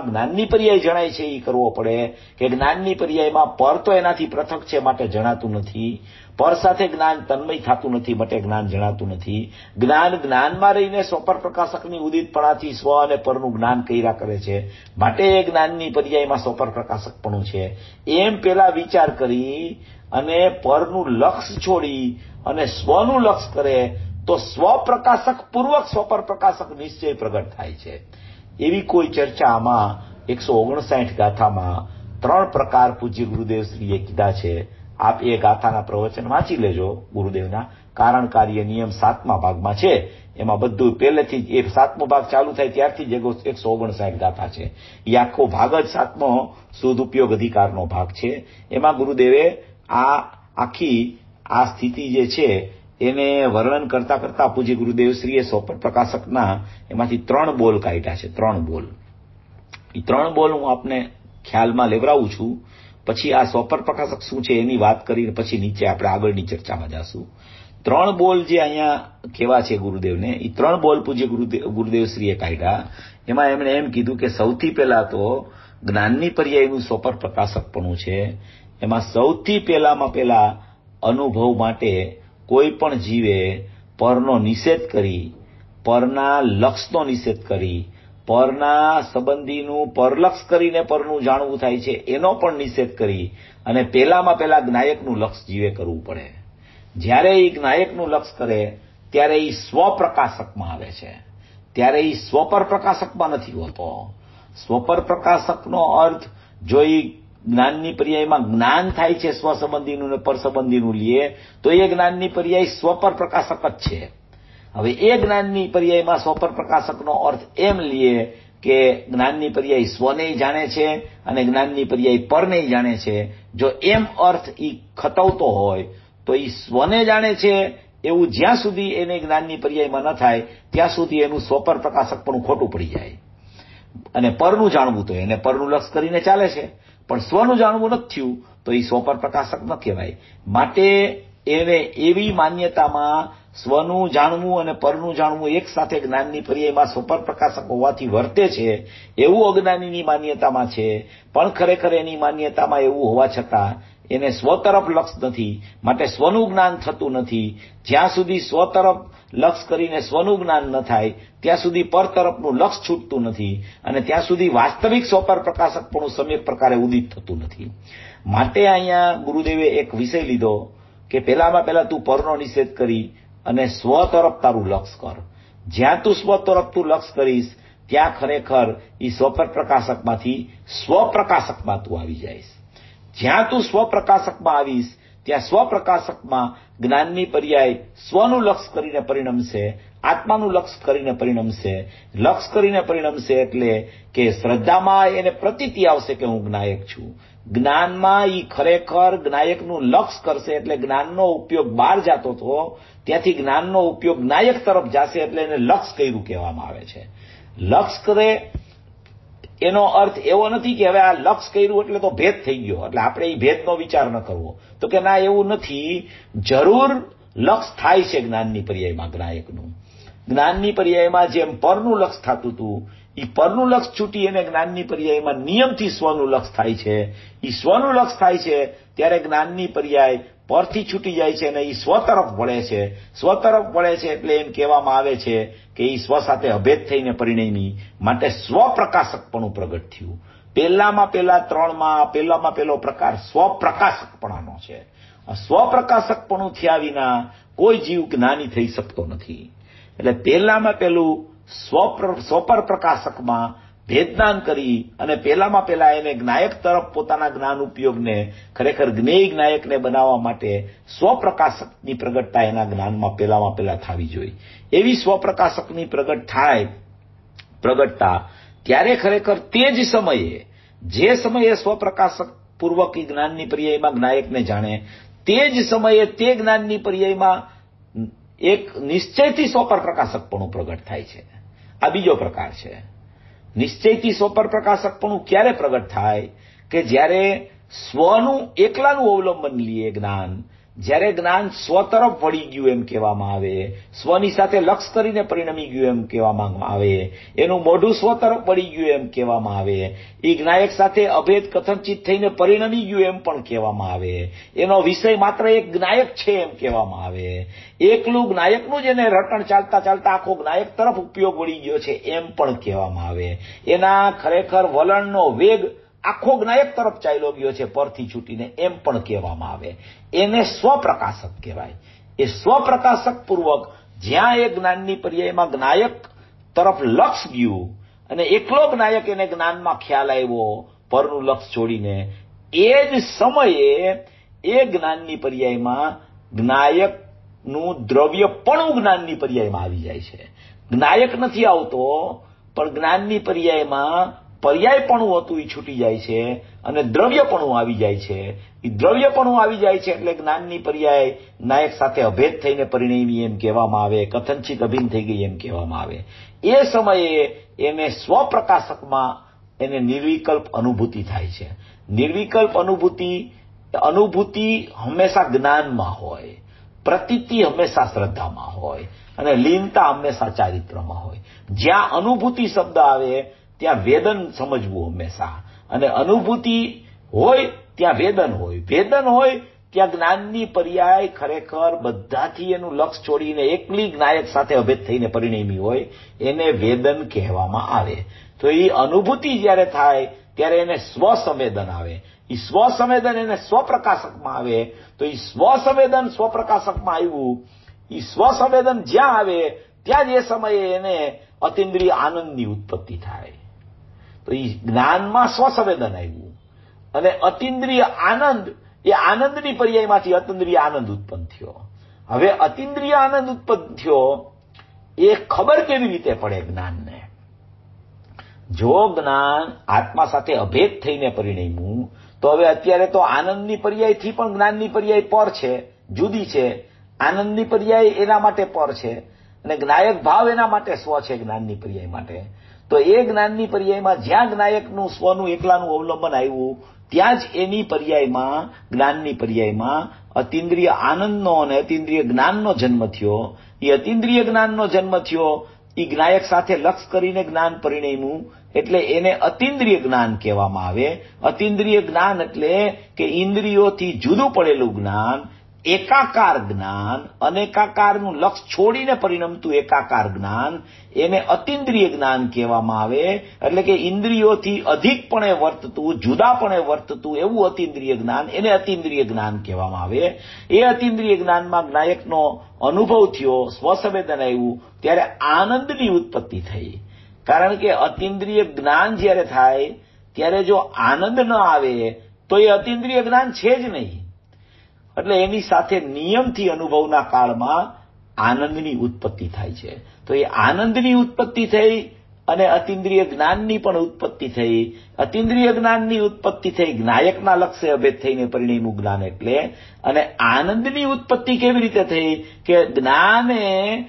Speaker 1: પર્યાય જણાય છે એ કરવો પડે કે જ્ઞાનની પર્યાયમાં પર તો એનાથી પૃથક છે માટે જણાતું નથી, પર સાથે જ્ઞાન તન્મય થતું નથી માટે જ્ઞાન જણાતું નથી. જ્ઞાનમાં રહીને સ્વપર પ્રકાશકની ઉદિતપણાથી સ્વ અને પરનું જ્ઞાન કર્યા કરે છે, માટે એ જ્ઞાનની પર્યાયમાં સ્વપર પ્રકાશકપણું છે. એમ પેલા વિચાર કરી અને પરનું લક્ષ છોડી અને સ્વનું લક્ષ કરે તો સ્વપ્રકાશક પૂર્વક સ્વપર પ્રકાશક નિશ્ચય પ્રગટ થાય છે. એવી કોઈ ચર્ચા આમાં 159 ગાથામાં 3 પ્રકાર પૂજ્ય ગુરુદેવશ્રીએ કીધા છે. આપ એ ગાથાના પ્રવચન વાંચી લેજો ગુરુદેવના. કારણ કાર્ય નિયમ 7મા ભાગમાં છે. એમાં બધું પહેલેથી જ 7મો ભાગ ચાલુ થાય ત્યારથી જ 159 ગાથા છે. એ આખો ભાગ જ 7મો શુદ્ધ ઉપયોગ અધિકારનો ભાગ છે. એમાં ગુરુદેવે આખી સ્થિતિ જે છે એને વર્ણન કરતા કરતા પૂજ્ય ગુરુદેવશ્રીએ સ્વપર પ્રકાશકના એમાંથી 3 બોલ કાઢ્યા છે. 3 બોલ. એ 3 બોલ હું આપને ખ્યાલમાં લેવડાવું છું. પછી આ સ્વપર પ્રકાશક શું છે એની વાત કરીને પછી નીચે આપણે આગળની ચર્ચામાં જશું. 3 બોલ જે અહીંયા કેવા છે ગુરુદેવને, એ 3 બોલ પૂજ્ય ગુરુદેવશ્રીએ કાઢ્યા. એમાં એમણે એમ કીધું કે સૌથી પહેલા તો જ્ઞાનની પર્યાયનું સ્વપર પ્રકાશકપણું છે. એમાં સૌથી પહેલા અનુભવ માટે કોઈ પણ જીવે પરનો નિષેધ કરી પરના લક્ષનો નિષેધ કરી, પરના સંબંધીનું પરલક્ષ કરીને પરનું જાણવું થાય છે એનો પણ નિષેધ કરી અને પહેલામાં પહેલા જ્ઞાયકનું લક્ષ જીવે કરવું પડે. જ્યારે એ જ્ઞાયકનું લક્ષ કરે ત્યારે એ સ્વપ્રકાશકમાં આવે છે, ત્યારે એ સ્વપર પ્રકાશકમાં નથી હોતો. સ્વપર પ્રકાશકનો અર્થ જો એ જ્ઞાનની પર્યાયમાં જ્ઞાન થાય છે સ્વસંબંધીનું ને પરસંબંધીનું લીએ તો એ જ્ઞાનની પર્યાય સ્વપર પ્રકાશક જ છે. હવે એ જ્ઞાનની પર્યાયમાં સ્વપર પ્રકાશકનો અર્થ એમ લીએ કે જ્ઞાનની પર્યાય સ્વને જાણે છે અને જ્ઞાનની પર્યાય પરને જાણે છે. જો એમ અર્થ એ ખતવતો હોય તો એ સ્વને જાણે છે એવું જ્યાં સુધી એને જ્ઞાનની પર્યાયમાં ન થાય ત્યાં સુધી એનું સ્વપર પ્રકાશક પણ ખોટું પડી જાય. અને પરનું જાણવું તો એને પરનું લક્ષ કરીને ચાલે છે, પણ સ્વનું જાણવું નથી થયું તો એ સ્વપર પ્રકાશક ન કહેવાય. માટે એને એવી માન્યતામાં સ્વનું જાણવું અને પરનું જાણવું એક સાથે જ્ઞાનની પર્યાયમાં સ્વપર પ્રકાશક હોવાથી વર્તે છે એવું અજ્ઞાનીની માન્યતામાં છે. પણ ખરેખર એની માન્યતામાં એવું હોવા છતાં એને સ્વ તરફ લક્ષ નથી, માટે સ્વનું જ્ઞાન થતું નથી. જ્યાં સુધી સ્વ તરફ લક્ષ કરીને સ્વનું જ્ઞાન ન થાય ત્યાં સુધી પર તરફનું લક્ષ છૂટતું નથી અને ત્યાં સુધી વાસ્તવિક સ્વપર પ્રકાશકપણું સમ્યક પ્રકારે ઉદિત થતું નથી. માટે અહીંયા ગુરુદેવે એક વિષય લીધો કે પહેલામાં પહેલા તું પરનો નિષેધ કરી અને સ્વ તરફ તારું લક્ષ કર. જ્યાં તું સ્વ તરફ તું લક્ષ કરીશ ત્યાં ખરેખર એ સ્વપર પ્રકાશકમાંથી સ્વપ્રકાશકમાં તું આવી જઈશ. જ્યાં તું સ્વપ્રકાશકમાં આવીશ ત્યાં સ્વપ્રકાશકમાં જ્ઞાનની પર્યાય સ્વનું લક્ષ કરીને પરિણમશે, આત્માનું લક્ષ કરીને પરિણમશે. લક્ષ કરીને પરિણમશે એટલે કે શ્રદ્ધામાં એને પ્રતીતિ આવશે કે હું જ્ઞાયક છું. જ્ઞાનમાં એ ખરેખર જ્ઞાયકનું લક્ષ કરશે એટલે જ્ઞાનનો ઉપયોગ બહાર જતો હતો ત્યાંથી જ્ઞાનનો ઉપયોગ જ્ઞાયક તરફ જશે એટલે એને લક્ષ કર્યું કહેવામાં આવે છે. લક્ષ કરે એનો અર્થ એવો નથી કે હવે આ લક્ષ કર્યું એટલે તો ભેદ થઈ ગયો એટલે આપણે એ ભેદનો વિચાર ન કરવો. તો કે ના, એવું નથી. જરૂર લક્ષ થાય છે જ્ઞાનની પર્યાયમાં જ્ઞાયકનું. જ્ઞાનની પર્યાયમાં જેમ પરનું લક્ષ થતું હતું એ પરનું લક્ષ છૂટી અને જ્ઞાનની પર્યાયમાં નિયમથી સ્વનું લક્ષ થાય છે. એ સ્વનું લક્ષ થાય છે ત્યારે જ્ઞાનની પર્યાય પરથી છૂટી જાય છે અને એ સ્વ તરફ વળે છે. સ્વ તરફ વળે છે એટલે એમ કહેવામાં આવે છે કે એ સ્વ સાથે અભેદ થઈને પરિણમી, માટે સ્વપ્રકાશકપણું પ્રગટ થયું. પહેલામાં પહેલા ત્રણમાં પહેલામાં પહેલો પ્રકાર સ્વપ્રકાશકપણાનો છે. સ્વપ્રકાશકપણું થયા વિના કોઈ જીવ જ્ઞાની થઈ શકતો નથી. એટલે પહેલામાં પહેલું સ્વપર પ્રકાશકમાં ભેદદાન કરી અને પહેલામાં પહેલા એને જ્ઞાયક તરફ પોતાના જ્ઞાન ઉપયોગને ખરેખર જ્ઞેય જ્ઞાયકને બનાવવા માટે સ્વપ્રકાશકની પ્રગટતા એના જ્ઞાનમાં પહેલામાં પહેલા થવી જોઈએ. એવી સ્વપ્રકાશકની પ્રગટતા ત્યારે ખરેખર તે જ સમયે જે સમયે સ્વપ્રકાશક પૂર્વક જ્ઞાનની પર્યાયમાં જ્ઞાયકને જાણે તે જ સમયે તે જ્ઞાનની પર્યાયમાં એક નિશ્ચયથી સ્વપર પ્રકાશકપણું પ્રગટ થાય છે. આ બીજો પ્રકાર છે. નિશ્ચયથી સ્વપર પ્રકાશકપણું ક્યારે પ્રગટ થાય કે જ્યારે સ્વનું એકલાનું અવલંબન લીએ જ્ઞાન, જ્યારે જ્ઞાન સ્વ તરફ વળી ગયું એમ કહેવામાં આવે, સ્વની સાથે લક્ષ કરીને પરિણમી ગયું એમ કહેવામાં આવે, એનું મોઢું સ્વ તરફ વળી ગયું એમ કહેવામાં આવે, એ જ્ઞાયક સાથે અભેદ કથનચિત થઈને પરિણમી ગયું એમ પણ કહેવામાં આવે, એનો વિષય માત્ર એક જ્ઞાયક છે એમ કહેવામાં આવે, એકલું જ્ઞાયકનું જ એને રટણ ચાલતા ચાલતા આખો જ્ઞાયક તરફ ઉપયોગ વળી ગયો છે એમ પણ કહેવામાં આવે, એના ખરેખર વલણનો વેગ આખો જ્ઞાયક તરફ ચાલ્યો ગયો છે પરથી છૂટીને એમ પણ કહેવામાં આવે. એને સ્વપ્રકાશક કહેવાય. એ સ્વપ્રકાશક પૂર્વક જ્યાં એ જ્ઞાનની પર્યાયમાં જ્ઞાયક તરફ લક્ષ ગયું અને એકલો જ્ઞાયક એને જ્ઞાનમાં ખ્યાલ આવ્યો પરનું લક્ષ છોડીને, એ જ સમયે એ જ્ઞાનની પર્યાયમાં જ્ઞાયકનું દ્રવ્યપણું જ્ઞાનની પર્યાયમાં આવી જાય છે. જ્ઞાયક નથી આવતો પણ જ્ઞાનની પર્યાયમાં પર્યાયપણું હતું એ છૂટી જાય છે અને દ્રવ્યપણું આવી જાય છે. એ દ્રવ્યપણું આવી જાય છે એટલે જ્ઞાનની પર્યાય નાયક સાથે અભેદ થઈને પરિણમી એમ કહેવામાં આવે, કથનચિત અભિન્ન થઈ ગઈ એમ કહેવામાં આવે. એ સમયે એને સ્વપ્રકાશકમાં એને નિર્વિકલ્પ અનુભૂતિ થાય છે. નિર્વિકલ્પ અનુભૂતિ હંમેશા જ્ઞાનમાં હોય, પ્રતીતિ હંમેશા શ્રદ્ધામાં હોય અને લીનતા હંમેશા ચારિત્રમાં હોય. જ્યાં અનુભૂતિ શબ્દ આવે ત્યાં વેદન સમજવું હંમેશા, અને અનુભૂતિ હોય ત્યાં વેદન હોય, વેદન હોય ત્યાં જ્ઞાનની પર્યાય ખરેખર બધાથી એનું લક્ષ છોડીને એકલી જ્ઞાયક સાથે અભેદ થઈને પરિણમી હોય એને વેદન કહેવામાં આવે. તો એ અનુભૂતિ જ્યારે થાય ત્યારે એને સ્વસંવેદન આવે. એ સ્વસંવેદન એને સ્વપ્રકાશકમાં આવે. તો એ સ્વસંવેદન સ્વપ્રકાશકમાં આવ્યું, એ સ્વસંવેદન જ્યાં આવે ત્યાં જ એ સમયે એને અતિન્દ્રિય આનંદની ઉત્પત્તિ થાય. તો એ જ્ઞાનમાં સ્વસંવેદન આવ્યું અને અતિન્દ્રિય આનંદ, એ આનંદની પર્યાયમાંથી અતિન્દ્રિય આનંદ ઉત્પન્ન થયો. હવે અતિન્દ્રિય આનંદ ઉત્પન્ન થયો એ ખબર કેવી રીતે પડે જ્ઞાનને? જો જ્ઞાન આત્મા સાથે અભેદ થઈને પરિણમ્યું તો હવે અત્યારે તો આનંદની પર્યાયથી પણ જ્ઞાનની પર્યાય પર છે, જુદી છે. આનંદની પર્યાય એના માટે પર છે અને જ્ઞાયક ભાવ એના માટે સ્વ છે જ્ઞાનની પર્યાય માટે. તો એ જ્ઞાનની પર્યાયમાં જ્યાં જ્ઞાયકનું સ્વનું એકલાનું અવલંબન આવ્યું ત્યાં જ એની પર્યાયમાં, જ્ઞાનની પર્યાયમાં અતિન્દ્રિય આનંદનો અને અતિન્દ્રિય જ્ઞાનનો જન્મ થયો. એ અતિન્દ્રિય જ્ઞાનનો જન્મ થયો, એ જ્ઞાયક સાથે લક્ષ કરીને જ્ઞાન પરિણમ્યું એટલે એને અતિન્દ્રિય જ્ઞાન કહેવામાં આવે. અતિન્દ્રિય જ્ઞાન એટલે કે ઇન્દ્રિયોથી જુદું પડેલું જ્ઞાન, એકાકાર જ્ઞાન, અનેકાકારનું લક્ષ છોડીને પરિણમતું એકાકાર જ્ઞાન, એને અતિન્દ્રિય જ્ઞાન કહેવામાં આવે. એટલે કે ઇન્દ્રિયોથી અધિકપણે વર્તતું, જુદાપણે વર્તતું એવું અતિન્દ્રિય જ્ઞાન, એને અતિન્દ્રિય જ્ઞાન કહેવામાં આવે. એ અતિન્દ્રિય જ્ઞાનમાં જ્ઞાયકનો અનુભવ થયો, સ્વસંવેદન આવ્યું ત્યારે આનંદની ઉત્પત્તિ થઈ. કારણ કે અતિન્દ્રિય જ્ઞાન જ્યારે થાય ત્યારે જો આનંદ ન આવે તો એ અતિન્દ્રિય જ્ઞાન છે જ નહીં. એટલે એની સાથે નિયમથી અનુભવના કાળમાં આનંદની ઉત્પત્તિ થાય છે. તો એ આનંદની ઉત્પત્તિ થઈ અને અતિન્દ્રિય જ્ઞાનની પણ ઉત્પત્તિ થઈ. અતિન્દ્રિય જ્ઞાનની ઉત્પત્તિ થઈ, જ્ઞાયકના લક્ષ્ય અભેદ થઈને પરિણમ્યું જ્ઞાન એટલે. અને આનંદની ઉત્પત્તિ કેવી રીતે થઈ કે જ્ઞાને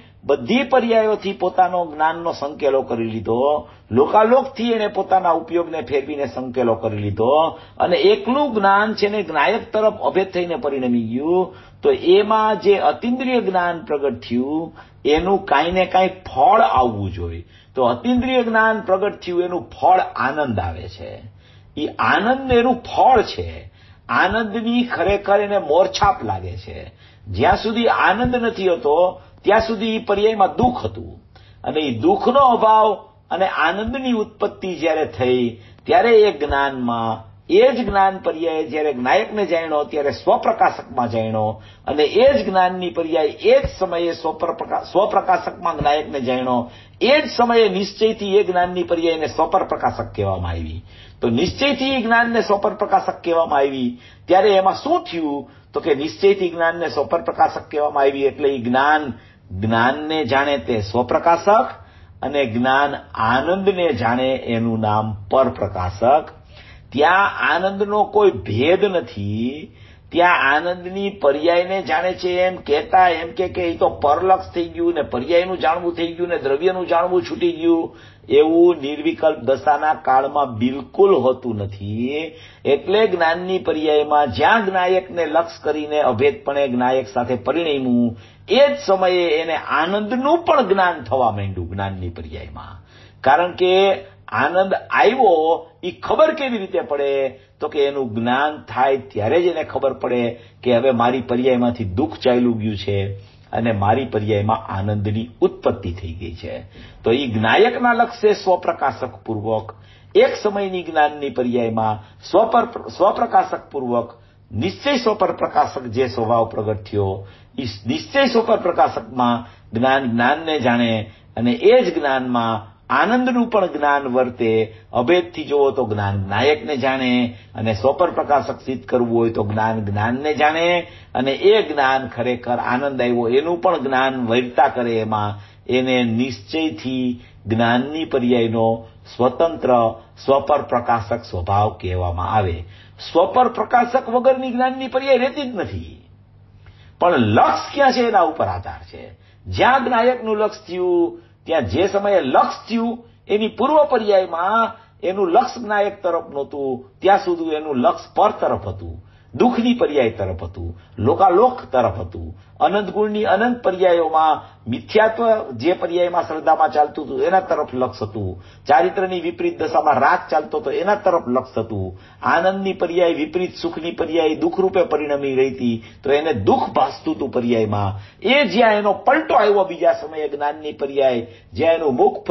Speaker 1: બધી પર્યાયોથી પોતાનો જ્ઞાનનો સંકેલો કરી લીધો, લોકાલોકથી એને પોતાના ઉપયોગને ફેરવીને સંકેલો કરી લીધો અને એકલું જ્ઞાન છે ને જ્ઞાયક તરફ અભેદ થઈને પરિણમી ગયું. તો એમાં જે અતિન્દ્રિય જ્ઞાન પ્રગટ થયું એનું કાંઈ ને કાંઈ ફળ આવવું જોઈએ. તો અતિન્દ્રિય જ્ઞાન પ્રગટ થયું એનું ફળ આનંદ આવે છે. એ આનંદ એનું ફળ છે. આનંદની ખરેખર એને મોરછાપ લાગે છે. જ્યાં સુધી આનંદ નથી હોતો ત્યાં સુધી એ પર્યાયમાં દુઃખ હતું અને એ દુઃખનો અભાવ અને આનંદની ઉત્પત્તિ જ્યારે થઈ ત્યારે એ જ્ઞાનમાં, એ જ જ્ઞાન પર્યાય જ્યારે જ્ઞાયકને જાણ્યો ત્યારે સ્વપ્રકાશકમાં જાણ્યો અને એ જ જ્ઞાનની પર્યાય એ જ સમયે સ્વપ્રકાશકમાં જ્ઞાયકને જાણ્યો. એ જ સમયે નિશ્ચયથી એ જ્ઞાનની પર્યાયને સ્વપર પ્રકાશક કહેવામાં આવી. તો નિશ્ચયથી એ જ્ઞાનને સ્વપર પ્રકાશક કહેવામાં આવી ત્યારે એમાં શું થયું તો કે નિશ્ચયથી જ્ઞાનને સ્વપર પ્રકાશક કહેવામાં આવી એટલે એ જ્ઞાનને જાણે તે સ્વપ્રકાશક અને જ્ઞાન આનંદને જાણે એનું નામ પરપ્રકાશક. ત્યાં આનંદનો કોઈ ભેદ નથી. ત્યાં આનંદની પર્યાયને જાણે છે એમ કહેતા એમ કે એ તો પરલક્ષ થઈ ગયું ને પર્યાયનું જાણવું થઈ ગયું ને દ્રવ્યનું જાણવું છૂટી ગયું, એવું નિર્વિકલ્પ દશાના કાળમાં બિલકુલ હોતું નથી. એટલે જ્ઞાનની પર્યાયમાં જ્યાં જ્ઞાયકને લક્ષ કરીને અભેદપણે જ્ઞાયક સાથે પરિણમ્યું એ જ સમયે એને આનંદનું પણ જ્ઞાન થવા માંડ્યું જ્ઞાનની પર્યાયમાં. કારણ કે આનંદ આવ્યો એ ખબર કેવી રીતે પડે તો કે એનું જ્ઞાન થાય ત્યારે જ એને ખબર પડે કે હવે મારી પર્યાયમાંથી દુઃખ ચાલ્યું ગયું છે અને મારી પર્યાયમાં આનંદની ઉત્પત્તિ થઈ ગઈ છે. તો એ જ્ઞાયકના લક્ષ્ય સ્વપ્રકાશક પૂર્વક એક સમયની જ્ઞાનની પર્યાયમાં સ્વપ્રકાશક પૂર્વક નિશ્ચય સ્વપર પ્રકાશક જે સ્વભાવ પ્રગટ થયો એ નિશ્ચય સ્વપર પ્રકાશકમાં જ્ઞાનને જાણે અને એ જ જ્ઞાનમાં આનંદનું પણ જ્ઞાન વર્તે. અભેદથી જોવો તો જ્ઞાન જ્ઞાયકને જાણે અને સ્વપર પ્રકાશક સિદ્ધ કરવું હોય તો જ્ઞાનને જાણે અને એ જ્ઞાન ખરેખર આનંદ આવ્યો એનું પણ જ્ઞાન વૈરતા કરે. એમાં એને નિશ્ચયથી જ્ઞાનની પર્યાયનો સ્વતંત્ર સ્વપર પ્રકાશક સ્વભાવ કહેવામાં આવે. સ્વપર પ્રકાશક વગરની જ્ઞાનની પર્યાય રહેતી જ નથી. પણ લક્ષ ક્યાં છે એના ઉપર આધાર છે. જ્યાં જ્ઞાયકનું લક્ષ થયું ત્યાં જે સમયે લક્ષ થયું એની પૂર્વ પર્યાયમાં એનું લક્ષ જ્ઞાયક તરફ નહોતું, ત્યાં સુધી એનું લક્ષ પર તરફ હતું દુઃખની પર્યાય તરફ હતું, લોકાલોક તરફ હતું. અનંત ગુણની અનંત પર્યાયોમાં મિથ્યાત્વ જે પર્યાયમાં શ્રદ્ધામાં ચાલતું હતું એના તરફ લક્ષ હતું. ચારિત્રની વિપરીત દશામાં રાગ ચાલતો હતો એના તરફ લક્ષ હતું. આનંદની પર્યાય વિપરીત સુખની પર્યાય દુઃખરૂપે પરિણમી રહી હતી તો એને દુઃખ ભાસતું હતું પર્યાયમાં. એ જ્યાં એનો પલટો આવ્યો બીજા સમયે જ્ઞાનની પર્યાય, જ્યાં એનું મુખ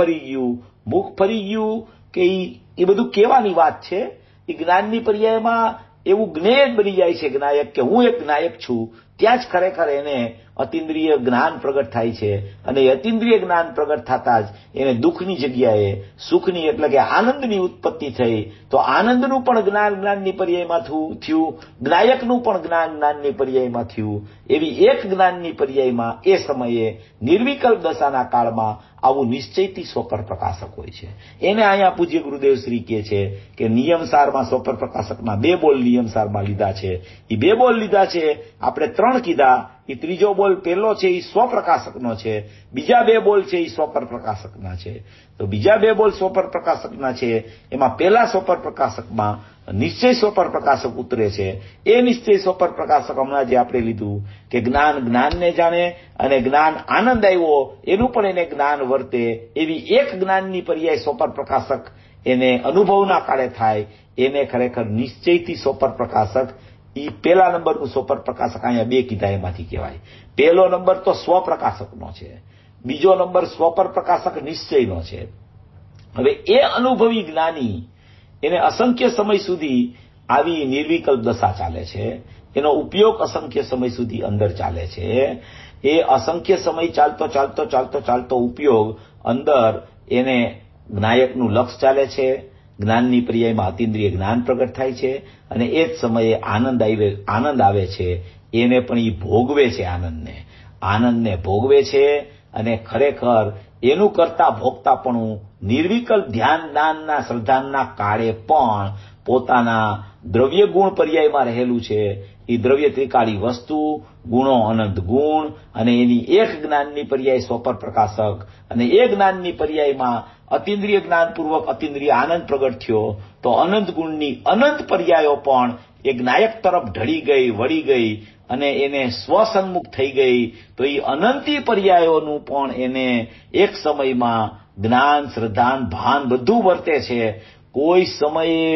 Speaker 1: ફરી ગયું કે એ બધું કેવાની વાત છે. એ જ્ઞાનની પર્યાયમાં એવું જ્ઞેય બની જાય છે જ્ઞાયક કે હું એક જ્ઞાયક છું. ત્યાં જ ખરેખર એને અતિન્દ્રિય જ્ઞાન પ્રગટ થાય છે અને એ અતિન્દ્રિય જ્ઞાન પ્રગટ થતા જ એને દુઃખની જગ્યાએ સુખની એટલે કે આનંદની ઉત્પત્તિ થઈ. તો આનંદનું પણ જ્ઞાનની પર્યાયમાં થયું, જ્ઞાયકનું પણ જ્ઞાનની પર્યાયમાં થયું. એવી એક જ્ઞાનની પર્યાયમાં એ સમયે નિર્વિકલ્પ દશાના કાળમાં આવું નિશ્ચયથી સ્વપર પ્રકાશક હોય છે. એને અહીંયા પૂજ્ય ગુરુદેવ શ્રી કહે છે કે નિયમસારમાં સ્વપર પ્રકાશકના 2 બોલ નિયમસારમાં લીધા છે. એ 2 બોલ લીધા છે, આપણે 3 કીધા. એ ત્રીજો બોલ પહેલો છે એ સ્વપ્રકાશકનો છે, બીજા 2 બોલ છે એ સ્વપર પ્રકાશકના છે. તો બીજા 2 બોલ સ્વપર પ્રકાશકના છે. એમાં પહેલા સ્વપર પ્રકાશકમાં નિશ્ચય સ્વપર પ્રકાશક ઉતરે છે. એ નિશ્ચય સ્વપર પ્રકાશક હમણાં જે આપણે લીધું કે જ્ઞાન જ્ઞાનને જાણે અને જ્ઞાન આનંદ આવ્યો એનું પણ એને જ્ઞાન વર્તે. એવી એક જ્ઞાનની પર્યાય સ્વપર પ્રકાશક એને અનુભવના કાળે થાય એને ખરેખર નિશ્ચયથી સ્વપર પ્રકાશક. ઈ પહેલા નંબરનું સ્વપર પ્રકાશક અહીંયા 2 કીધા એમાંથી કહેવાય. પહેલો નંબર તો સ્વપ્રકાશકનો છે, બીજો નંબર સ્વપર પ્રકાશક નિશ્ચયનો છે. હવે એ અનુભવી જ્ઞાની એને અસંખ્ય સમય સુધી આવી નિર્વિકલ્પ દશા ચાલે છે, એનો ઉપયોગ અસંખ્ય સમય સુધી અંદર ચાલે છે. એ અસંખ્ય સમય ચાલતો ઉપયોગ અંદર એને જ્ઞાયકનું લક્ષ ચાલે છે, જ્ઞાનની પર્યાયમાં અતિન્દ્રિય જ્ઞાન પ્રગટ થાય છે અને એ જ સમયે આનંદ આવે છે. એને પણ એ ભોગવે છે, આનંદને ભોગવે છે અને ખરેખર એનું કરતા ભોગતાપણું નિર્વિકલ્પ ધ્યાન જ્ઞાનના શ્રદ્ધાના કાળે પણ પોતાના દ્રવ્ય ગુણ પર્યાયમાં રહેલું છે. એ દ્રવ્ય ત્રિકાળી વસ્તુ, ગુણો અનંત ગુણ અને એની એક જ્ઞાનની પર્યાય સ્વપર પ્રકાશક અને એ જ્ઞાનની પર્યાયમાં અતિન્દ્રિય જ્ઞાનપૂર્વક અતિન્દ્રિય આનંદ પ્રગટ થયો. તો અનંત ગુણની અનંત પર્યાયો પણ એ જ્ઞાયક તરફ ઢળી ગઈ, વળી ગઈ અને એને સ્વસન્મુખ થઈ ગઈ. તો એ અનંતી પર્યાયોનું પણ એને એક સમયમાં જ્ઞાન, શ્રદ્ધાન, ભાન બધું વર્તે છે. કોઈ સમયે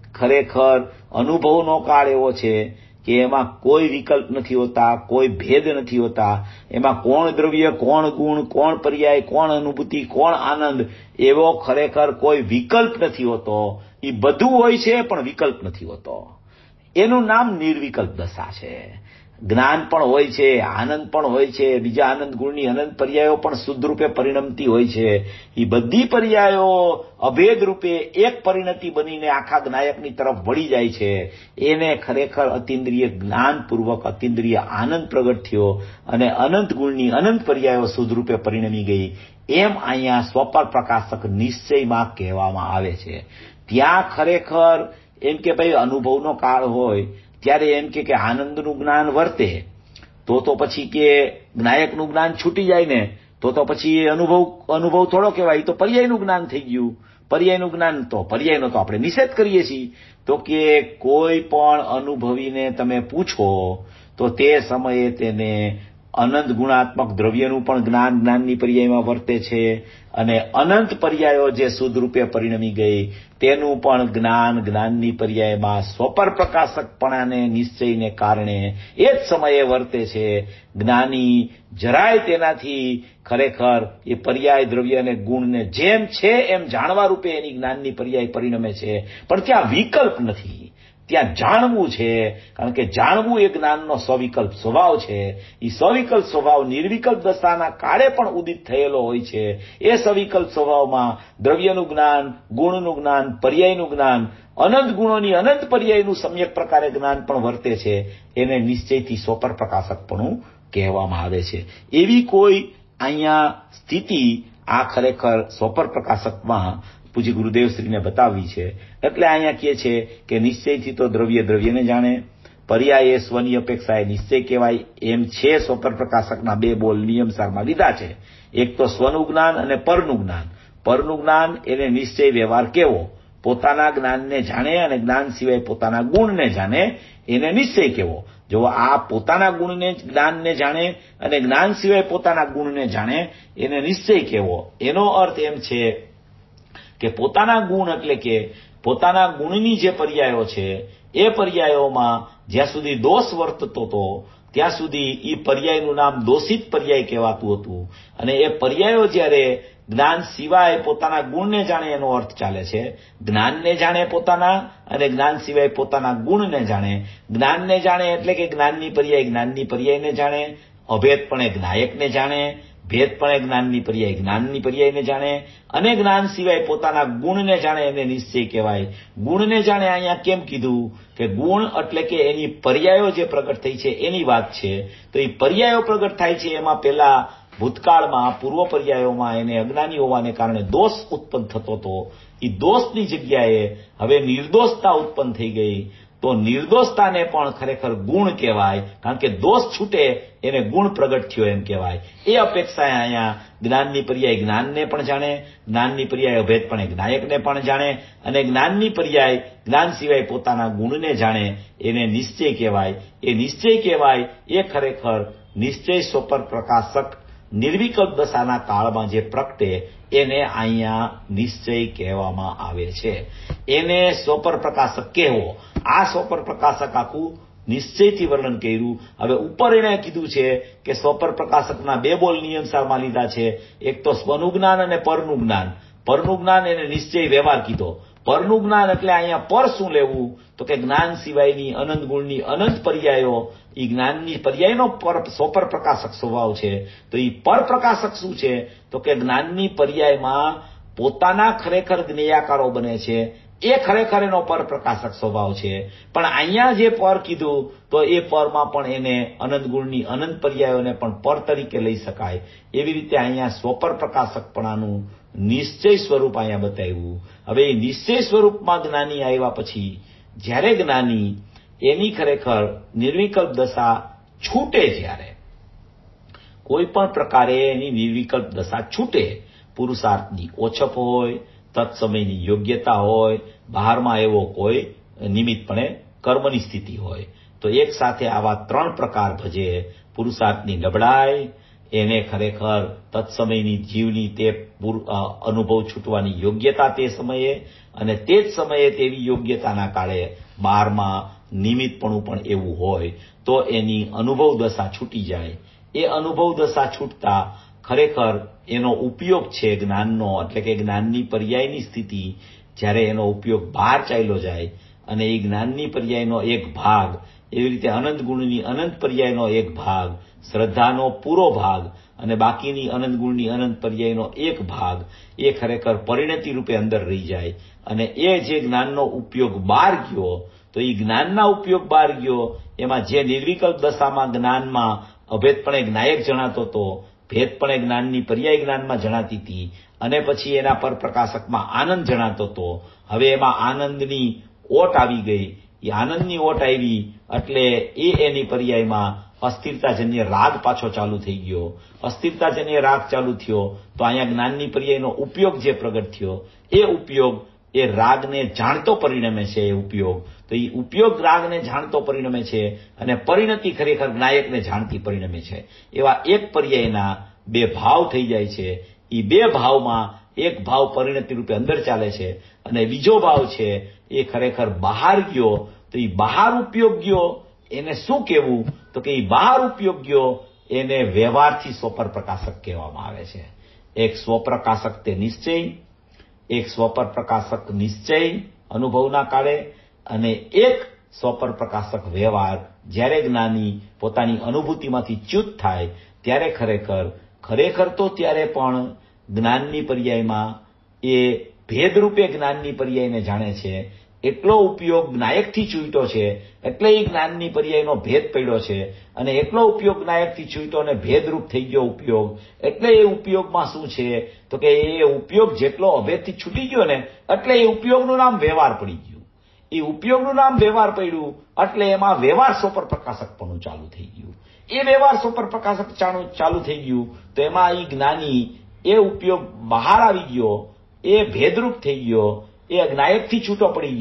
Speaker 1: ખરેખર અનુભવનો કાળ એવો છે કે એમાં કોઈ વિકલ્પ નથી હોતા, કોઈ ભેદ નથી હોતા. એમાં કોણ દ્રવ્ય, કોણ ગુણ, કોણ પર્યાય, કોણ અનુભૂતિ, કોણ આનંદ, એવો ખરેખર કોઈ વિકલ્પ નથી હોતો. એ બધું હોય છે પણ વિકલ્પ નથી હોતો. એનું નામ નિર્વિકલ્પ દશા છે. જ્ઞાન પણ હોય છે, આનંદ પણ હોય છે, બીજા આનંદ ગુણની અનંત પર્યાયો પણ શુદ્ધ રૂપે પરિણમતી હોય છે. એ બધી પર્યાયો અભેદ રૂપે એક પરિણતિ બનીને આખા જ્ઞાયકની તરફ વળી જાય છે. એને ખરેખર અતિન્દ્રિય જ્ઞાનપૂર્વક અતિન્દ્રિય આનંદ પ્રગટ થયો અને અનંત ગુણની અનંત પર્યાયો શુદ્ધ રૂપે પરિણમી ગઈ. એમ અહીંયા સ્વપર પ્રકાશક નિશ્ચયમાં કહેવામાં આવે છે. ત્યાં ખરેખર એમ કે ભાઈ અનુભવનો કાળ હોય ત્યારે એમ કે આનંદનું જ્ઞાન વર્તે તો પછી કે જ્ઞાયકનું જ્ઞાન છૂટી જાય ને તો પછી એ અનુભવ થોડો કહેવાય. તો પર્યાયનું જ્ઞાન થઈ ગયું. પર્યાયનું જ્ઞાન તો પર્યાયનો તો આપણે નિષેધ કરીએ છીએ. તો કે કોઈ પણ અનુભવીને તમે પૂછો તો તે સમયે તેને અનંત ગુણાત્મક દ્રવ્યનું પણ જ્ઞાનની પર્યાયમાં વર્તે છે અને અનંત પર્યાયો જે શુદ્ધ રૂપે પરિણમી ગઈ તેનું પણ જ્ઞાનની પર્યાયમાં સ્વપર પ્રકાશકપણાને નિશ્ચયને કારણે એ જ સમયે વર્તે છે. જ્ઞાની જરાય તેનાથી ખરેખર એ પર્યાય દ્રવ્ય અને ગુણને જેમ છે એમ જાણવા રૂપે એની જ્ઞાનની પર્યાય પરિણમે છે. પણ ત્યાં વિકલ્પ નથી, ત્યાં જાણવું છે. કારણ કે જાણવું એ જ્ઞાનનો સ્વવિકલ્પ સ્વભાવ છે. એ સ્વવિકલ્પ સ્વભાવ નિર્વિકલ્પ દશાના કાળે પણ ઉદિત થયેલો હોય છે. એ સ્વવિકલ્પ સ્વભાવમાં દ્રવ્યનું જ્ઞાન, ગુણનું જ્ઞાન, પર્યાયનું જ્ઞાન, અનંત ગુણોની અનંત પર્યાયનું સમ્યક પ્રકારે જ્ઞાન પણ વર્તે છે. એને નિશ્ચયથી સ્વપર પ્રકાશકપણું કહેવામાં આવે છે. એવી કોઈ અહીંયા સ્થિતિ આ ખરેખર સ્વપર પ્રકાશકમાં પૂજ્ય ગુરુદેવશ્રીને બતાવી છે. એટલે અહીંયા કહે છે કે નિશ્ચયથી તો દ્રવ્યને જાણે, પર્યાય એ સ્વની અપેક્ષાએ નિશ્ચય કહેવાય. એમ છે સ્વપર પ્રકાશકના 2 બોલ નિયમસારમાં લીધા છે. એક તો સ્વનું જ્ઞાન અને પરનું જ્ઞાન. પરનું જ્ઞાન એને નિશ્ચય વ્યવહાર કેવો, પોતાના જ્ઞાનને જાણે અને જ્ઞાન સિવાય પોતાના ગુણને જાણે. એને નિશ્ચય કહેવો. જો આ પોતાના ગુણને જ્ઞાનને જાણે અને જ્ઞાન સિવાય પોતાના ગુણને જાણે એને નિશ્ચય કહેવો. એનો અર્થ એમ છે કે પોતાના ગુણ એટલે કે પોતાના ગુણની જે પર્યાયો છે એ પર્યાયોમાં જ્યાં સુધી દોષ વર્તતો હતો ત્યાં સુધી એ પર્યાયનું નામ દોષિત પર્યાય કહેવાતું હતું. અને એ પર્યાયો જ્યારે જ્ઞાન સિવાય પોતાના ગુણને જાણે એનો અર્થ ચાલે છે. જ્ઞાનને જાણે પોતાના અને જ્ઞાન સિવાય પોતાના ગુણને જાણે. જ્ઞાનને જાણે એટલે કે જ્ઞાનની પર્યાયને જાણે, અભેદપણે જ્ઞાયકને જાણે, ભેદપણે જ્ઞાનની પર્યાયને જાણે અને જ્ઞાન સિવાય પોતાના ગુણને જાણે એને નિશ્ચય કહેવાય. ગુણને જાણે અહીંયા કેમ કીધું કે ગુણ એટલે કે એની પર્યાયો જે પ્રગટ થઈ છે એની વાત છે. તો એ પર્યાયો પ્રગટ થાય છે એમાં પહેલા ભૂતકાળમાં પૂર્વ પર્યાયોમાં એને અજ્ઞાની હોવાને કારણે દોષ ઉત્પન્ન થતો હતો. એ દોષની જગ્યાએ હવે નિર્દોષતા ઉત્પન્ન થઈ ગઈ. તો નિર્દોષતાને પણ ખરેખર ગુણ કહેવાય, કારણ કે દોષ છૂટે એને ગુણ પ્રગટ થયો એમ કહેવાય. એ અપેક્ષાએ અહીંયા જ્ઞાનની પર્યાય જ્ઞાનને પણ જાણે, જ્ઞાનની પર્યાય અભેદપણે જ્ઞાયકને પણ જાણે અને જ્ઞાનની પર્યાય જ્ઞાન સિવાય પોતાના ગુણને જાણે એને નિશ્ચય કહેવાય. એ નિશ્ચય કહેવાય એ ખરેખર નિશ્ચય સ્વપર પ્રકાશક નિર્વિકલ્પ દશાના કાળમાં જે પ્રગટે એને અહીંયા નિશ્ચય કહેવામાં આવે છે. એને સ્વપર પ્રકાશક કહેવો. આ સ્વપર પ્રકાશક આખું નિશ્ચયથી વર્ણન કર્યું. હવે ઉપર એને કીધું છે કે સ્વપર પ્રકાશકના બે બોલ નિયમસારમાં લીધા છે. એક તો સ્વનું જ્ઞાન અને પરનું જ્ઞાન. પરનું જ્ઞાન એને નિશ્ચય વ્યવહાર કીધો. પરનું જ્ઞાન એટલે અહીંયા પર શું લેવું તો કે જ્ઞાન સિવાયની અનંત ગુણની અનંત પર્યાયો એ જ્ઞાનની પર્યાયનો સ્વપર પ્રકાશક સ્વભાવ છે. તો એ પર પ્રકાશક શું છે તો કે જ્ઞાનની પર્યાયમાં પોતાના ખરેખર જ્ઞેયાકારો બને છે. એ ખરેખર એનો પર પ્રકાશક સ્વભાવ છે. પણ અહીંયા જે પર કીધું તો એ પરમાં પણ એને અનંત ગુણની અનંત પર્યાયોને પણ પર તરીકે લઈ શકાય. એવી રીતે અહીંયા સ્વપર પ્રકાશકપણાનું નિશ્ચય સ્વરૂપ અહીંયા બતાવ્યું. હવે એ નિશ્ચય સ્વરૂપમાં જ્ઞાની આવ્યા પછી જ્યારે જ્ઞાની એની ખરેખર નિર્વિકલ્પ દશા છૂટે, જ્યારે કોઈ પણ પ્રકારે એની નિર્વિકલ્પ દશા છૂટે, પુરુષાર્થની ઓછપ હોય, તત્સમયની યોગ્યતા હોય, બહારમાં એવો કોઈ નિમિત્તપણે કર્મની સ્થિતિ હોય, તો એક સાથે આવા ત્રણ પ્રકાર ભજે. પુરુષાર્થની નબળાઈ, એને ખરેખર તત્સમયની જીવની તે અનુભવ છૂટવાની યોગ્યતા તે સમયે, અને તે જ સમયે તેવી યોગ્યતાના કાળે બહારમાં નિમિત્તપણું પણ એવું હોય તો એની અનુભવ દશા છૂટી જાય. એ અનુભવ દશા છૂટતા ખરેખર એનો ઉપયોગ છે જ્ઞાનનો, એટલે કે જ્ઞાનની પર્યાયની સ્થિતિ જ્યારે એનો ઉપયોગ બહાર ચાલ્યો જાય અને એ જ્ઞાનની પર્યાયનો એક ભાગ, એવી રીતે અનંત ગુણની અનંત પર્યાયનો એક ભાગ, શ્રદ્ધાનો પૂરો ભાગ અને બાકીની અનંત ગુણની અનંત પર્યાયનો એક ભાગ એ ખરેખર પરિણતિ રૂપે અંદર રહી જાય. અને એ જે જ્ઞાનનો ઉપયોગ બહાર ગયો તો એ જ્ઞાનના ઉપયોગ બહાર ગયો એમાં જે નિર્વિકલ્પ દશામાં જ્ઞાનમાં અભેદપણે જ્ઞાયક જણાતો હતો, ભેદપણે જ્ઞાનની પર્યાય જ્ઞાનમાં જણાતી હતી અને પછી એના પર પ્રકાશકમાં આનંદ જણાતો હતો. હવે એમાં આનંદની ઓટ આવી ગઈ. એ આનંદની ઓટ આવી એટલે એની પર્યાયમાં અસ્થિરતાજન્ય રાગ પાછો ચાલુ થઈ ગયો. અસ્થિરતાજન્ય રાગ ચાલુ થયો તો અહીંયા જ્ઞાનની પર્યાયનો ઉપયોગ જે પ્રગટ થયો એ ઉપયોગ એ રાગને જાણતો પરિણમે છે. એ ઉપયોગ તો એ ઉપયોગ રાગને જાણતો પરિણમે છે અને પરિણતિ ખરેખર જ્ઞાયકને જાણતી પરિણમે છે. એવા એક પર્યાયના બે ભાવ થઈ જાય છે. એ બે ભાવમાં એક ભાવ પરિણતિ રૂપે અંદર ચાલે છે અને બીજો ભાવ છે એ ખરેખર બહાર ગયો. તો એ બહાર ઉપયોગ ગયો એને શું કહેવું તો કે એ બહાર ઉપયોગ ગયો એને વ્યવહારથી સ્વપર પ્રકાશક કહેવામાં આવે છે. એક સ્વપ્રકાશક તે નિશ્ચય, એક સ્વપર પ્રકાશક નિશ્ચય અનુભવના કાળે અને એક સ્વપર પ્રકાશક વ્યવહાર. જ્યારે જ્ઞાની પોતાની અનુભૂતિમાંથી ચ્યુત થાય ત્યારે ખરેખર તો ત્યારે પણ જ્ઞાનની પર્યાયમાં એ ભેદરૂપે જ્ઞાનની પર્યાયને જાણે છે. એટલો ઉપયોગ જ્ઞાયકથી છૂટ્યો છે એટલે એ જ્ઞાનની પર્યાયનો ભેદ પડ્યો છે અને એટલો ઉપયોગ જ્ઞાયકથી છૂટ્યો અને ભેદરૂપ થઈ ગયો ઉપયોગ. એટલે એ ઉપયોગમાં શું છે તો કે એ ઉપયોગ જેટલો અભેદથી છૂટી ગયો ને એટલે એ ઉપયોગનું નામ વ્યવહાર પડી ગયું. એ ઉપયોગનું નામ વ્યવહાર પડ્યું એટલે એમાં વ્યવહાર સ્વપર પ્રકાશકપણું ચાલુ થઈ ગયું. એ વ્યવહાર સ્વપર પ્રકાશક ચાલુ થઈ ગયું તો એમાં એ જ્ઞાની એ ઉપયોગ બહાર આવી ગયો, એ ભેદરૂપ થઈ ગયો, એ જ્ઞાયકથી છૂટો પડી ગયો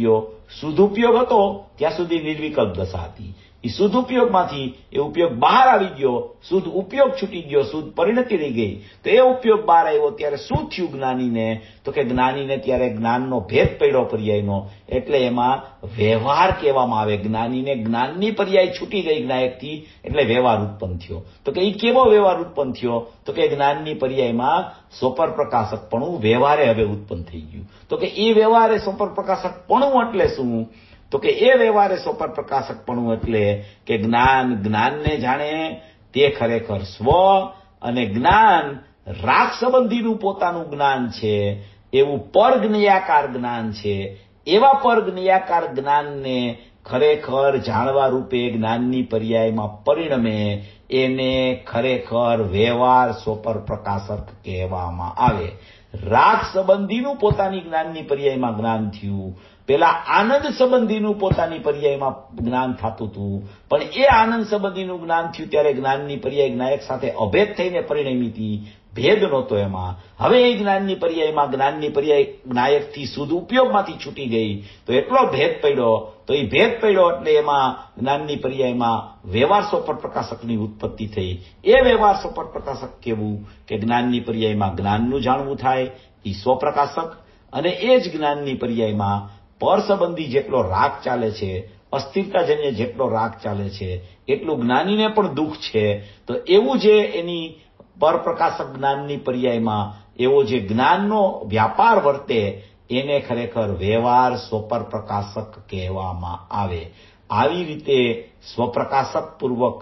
Speaker 1: શુદ્ધ ઉપયોગ હતો ત્યાં સુધી નિર્વિકલ્પ દશા હતી. એ શુદ્ધ ઉપયોગમાંથી એ ઉપયોગ બહાર આવી ગયો, શુદ્ધ ઉપયોગ છૂટી ગયો, શુદ્ધ પરિણતિ રહી ગઈ. તો એ ઉપયોગ બહાર આવ્યો ત્યારે શું થયું જ્ઞાનીને? તો કે જ્ઞાનીને ત્યારે જ્ઞાનનો ભેદ પડ્યો પર્યાયનો, એટલે એમાં વ્યવહાર કહેવામાં આવે. જ્ઞાનીને જ્ઞાનની પર્યાય છૂટી ગઈ જ્ઞાયકથી, એટલે વ્યવહાર ઉત્પન્ન થયો. તો કે એ કેવો વ્યવહાર ઉત્પન્ન થયો? તો કે જ્ઞાનની પર્યાયમાં સ્વપર પ્રકાશકપણું વ્યવહારે હવે ઉત્પન્ન થઈ ગયું. તો કે એ વ્યવહારે સ્વપર પ્રકાશકપણું એટલે શું? તો કે એ વ્યવહારે સ્વપર પ્રકાશકપણું એટલે કે જ્ઞાનને જાણે તે ખરેખર સ્વ, અને જ્ઞાન રાગ સંબંધીનું પોતાનું જ્ઞાન છે એવું પરજ્ઞેયાકાર જ્ઞાન છે. એવા પરજ્ઞેયાકાર જ્ઞાનને ખરેખર જાણવા રૂપે જ્ઞાનની પર્યાયમાં પરિણમે, એને ખરેખર વ્યવહાર સ્વપર પ્રકાશક કહેવામાં આવે. રાગ સંબંધીનું પોતાની જ્ઞાનની પર્યાયમાં જ્ઞાન થયું. પેલા આનંદ સંબંધીનું પોતાની પર્યાયમાં જ્ઞાન થતું હતું, પણ એ આનંદ સંબંધીનું જ્ઞાન થયું ત્યારે જ્ઞાનની પર્યાય જ્ઞાયક સાથે અભેદ થઈને પરિણમી હતી, ભેદ નહોતો એમાં. હવે એ જ્ઞાનની પર્યાયમાં જ્ઞાનની પર્યાય જ્ઞાયકથી શુદ્ધ ઉપયોગમાંથી છૂટી ગઈ, તો એટલો ભેદ પડ્યો. તો એ ભેદ પડ્યો એટલે એમાં જ્ઞાનની પર્યાયમાં વ્યવહાર સ્વપર પ્રકાશકની ઉત્પત્તિ થઈ. એ વ્યવહાર સ્વપર પ્રકાશક કેવું? કે જ્ઞાનની પર્યાયમાં જ્ઞાનનું જાણવું થાય, એ સ્વપ્રકાશક. અને એ જ જ્ઞાનની પર્યાયમાં પર સંબંધી જેટલો રાગ ચાલે છે, અસ્થિરતાજન્ય જેટલો રાગ ચાલે છે, એટલું જ્ઞાનીને પણ દુઃખ છે. તો એવું જે એની પરપ્રકાશક જ્ઞાનની પર્યાયમાં એવો જે જ્ઞાનનો વ્યાપાર વર્તે, એને ખરેખર વ્યવહાર સ્વપર પ્રકાશક કહેવામાં આવે. આવી રીતે સ્વપ્રકાશક પૂર્વક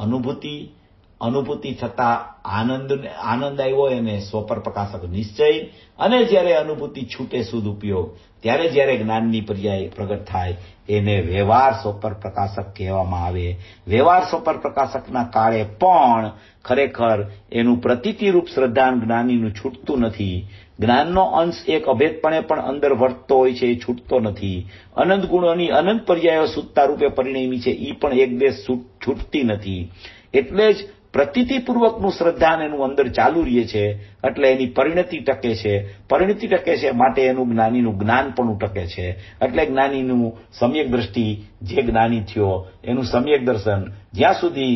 Speaker 1: અનુભૂતિ થતા આનંદ આવ્યો એને સ્વપર પ્રકાશક નિશ્ચય, અને જ્યારે અનુભૂતિ છૂટે શુદ્ધ ઉપયોગ, ત્યારે જ્યારે જ્ઞાનની પર્યાય પ્રગટ થાય એને વ્યવહાર સ્વપર પ્રકાશક કહેવામાં આવે. વ્યવહાર સ્વપર પ્રકાશકના કાળે પણ ખરેખર એનું પ્રતીતિરૂપ શ્રદ્ધાન જ્ઞાનીનું છૂટતું નથી. જ્ઞાનનો અંશ એક અભેદપણે પણ અંદર વર્તતો હોય છે, એ છૂટતો નથી. અનંત ગુણોની અનંત પર્યાયો શુદ્ધતા રૂપે પરિણમી છે, એ પણ એક બે છૂટતી નથી. એટલે જ પ્રતીતિપૂર્વકનું શ્રદ્ધાન એનું અંદર ચાલુ રહે છે, એટલે એની પરિણતિ ટકે છે. પરિણતિ ટકે છે માટે એનું જ્ઞાનીનું જ્ઞાન પણ ટકે છે. એટલે જ્ઞાનીનું સમ્યક દ્રષ્ટિ, જે જ્ઞાની થયો એનું સમ્યક દર્શન, જ્યાં સુધી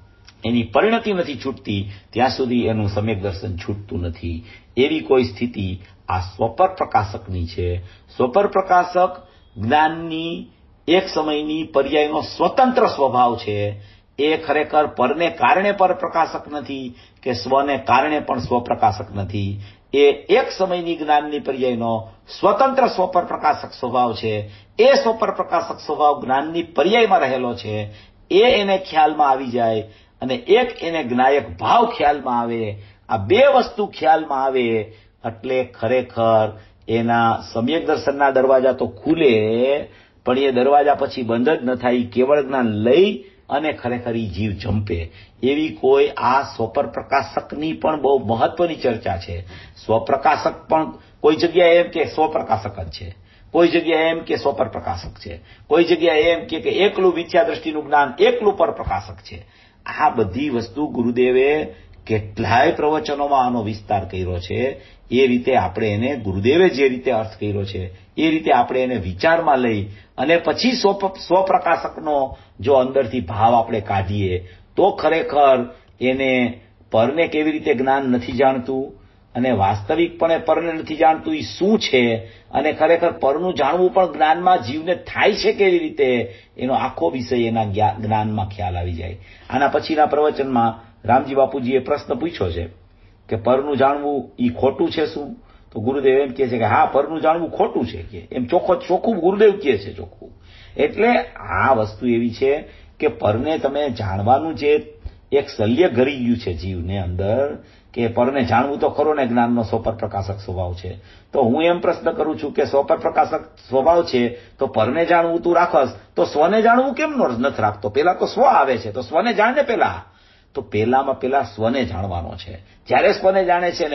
Speaker 1: એની પરિણતિ નથી છૂટતી ત્યાં સુધી એનું સમ્યક દર્શન છૂટતું નથી. એવી કોઈ સ્થિતિ આ સ્વપર પ્રકાશકની છે. સ્વપર પ્રકાશક જ્ઞાનની એક સમયની પર્યાયનો સ્વતંત્ર સ્વભાવ છે. એ ખરેખર પરને કારણે પર પ્રકાશક નથી કે સ્વને કારણે પણ સ્વપ્રકાશક નથી. એ એક સમયની જ્ઞાનની પર્યાયનો સ્વતંત્ર સ્વપર પ્રકાશક સ્વભાવ છે. એ સ્વપર પ્રકાશક સ્વભાવ જ્ઞાનની પર્યાયમાં રહેલો છે. એ એને ખ્યાલમાં આવી જાય અને એક એને જ્ઞાયક ભાવ ખ્યાલમાં આવે. આ બે વસ્તુ ખ્યાલમાં આવે એટલે ખરેખર એના સમ્યક દર્શનના દરવાજા તો ખુલે, પણ એ દરવાજા પછી બંધ જ ન થાય. કેવળ જ્ઞાન લઈ અને ખરેખર જીવ જંપે. એવી કોઈ આ સ્વપર પ્રકાશકની પણ બહુ મહત્વની ચર્ચા છે. સ્વપ્રકાશક પણ કોઈ જગ્યાએ એમ કે સ્વપ્રકાશક જ છે, કોઈ જગ્યાએ એમ કે સ્વપર પ્રકાશક છે, કોઈ જગ્યાએ એમ કે એકલું મિથ્યા દ્રષ્ટિનું જ્ઞાન એકલું પર પ્રકાશક છે. આ બધી વસ્તુ ગુરુદેવે કેટલાય પ્રવચનોમાં આનો વિસ્તાર કર્યો છે. એ રીતે આપણે એને ગુરુદેવે જે રીતે અર્થ કર્યો છે એ રીતે આપણે એને વિચારમાં લઈ અને પછી સ્વપ્રકાશકનો જો અંદરથી ભાવ આપણે કાઢીએ તો ખરેખર એને પરને કેવી રીતે જ્ઞાન નથી જાણતું અને વાસ્તવિકપણે પરને નથી જાણતું એ શું છે, અને ખરેખર પરનું જાણવું પણ જ્ઞાનમાં જીવને થાય છે કેવી રીતે, એનો આખો વિષય એના જ્ઞાનમાં ખ્યાલ આવી જાય. આના પછીના પ્રવચનમાં રામજી બાપુજીએ પ્રશ્ન પૂછ્યો છે કે પરનું જાણવું એ ખોટું છે શું? તો ગુરુદેવ એમ કહે છે કે હા, પરનું જાણવું ખોટું છે, કે એમ ચોખ્ખું ગુરુદેવ કહે છે ચોખ્ખું. એટલે આ વસ્તુ એવી છે કે પરને તમે જાણવાનું જે એક શલ્ય ઘરી ગયું છે જીવને અંદર, કે પરને જાણવું તો ખરો ને, જ્ઞાનનો સ્વપર પ્રકાશક સ્વભાવ છે. તો હું એમ પ્રશ્ન કરું છું કે સ્વપર પ્રકાશક સ્વભાવ છે તો પરને જાણવું તું રાખસ, તો સ્વને જાણવું કેમ નથી રાખતો? પેલા તો સ્વ આવે છે, તો સ્વને જાણને પેલા. તો પેલામાં પેલા સ્વને જાણવાનો છે. જ્યારે સ્વને જાણે છે ને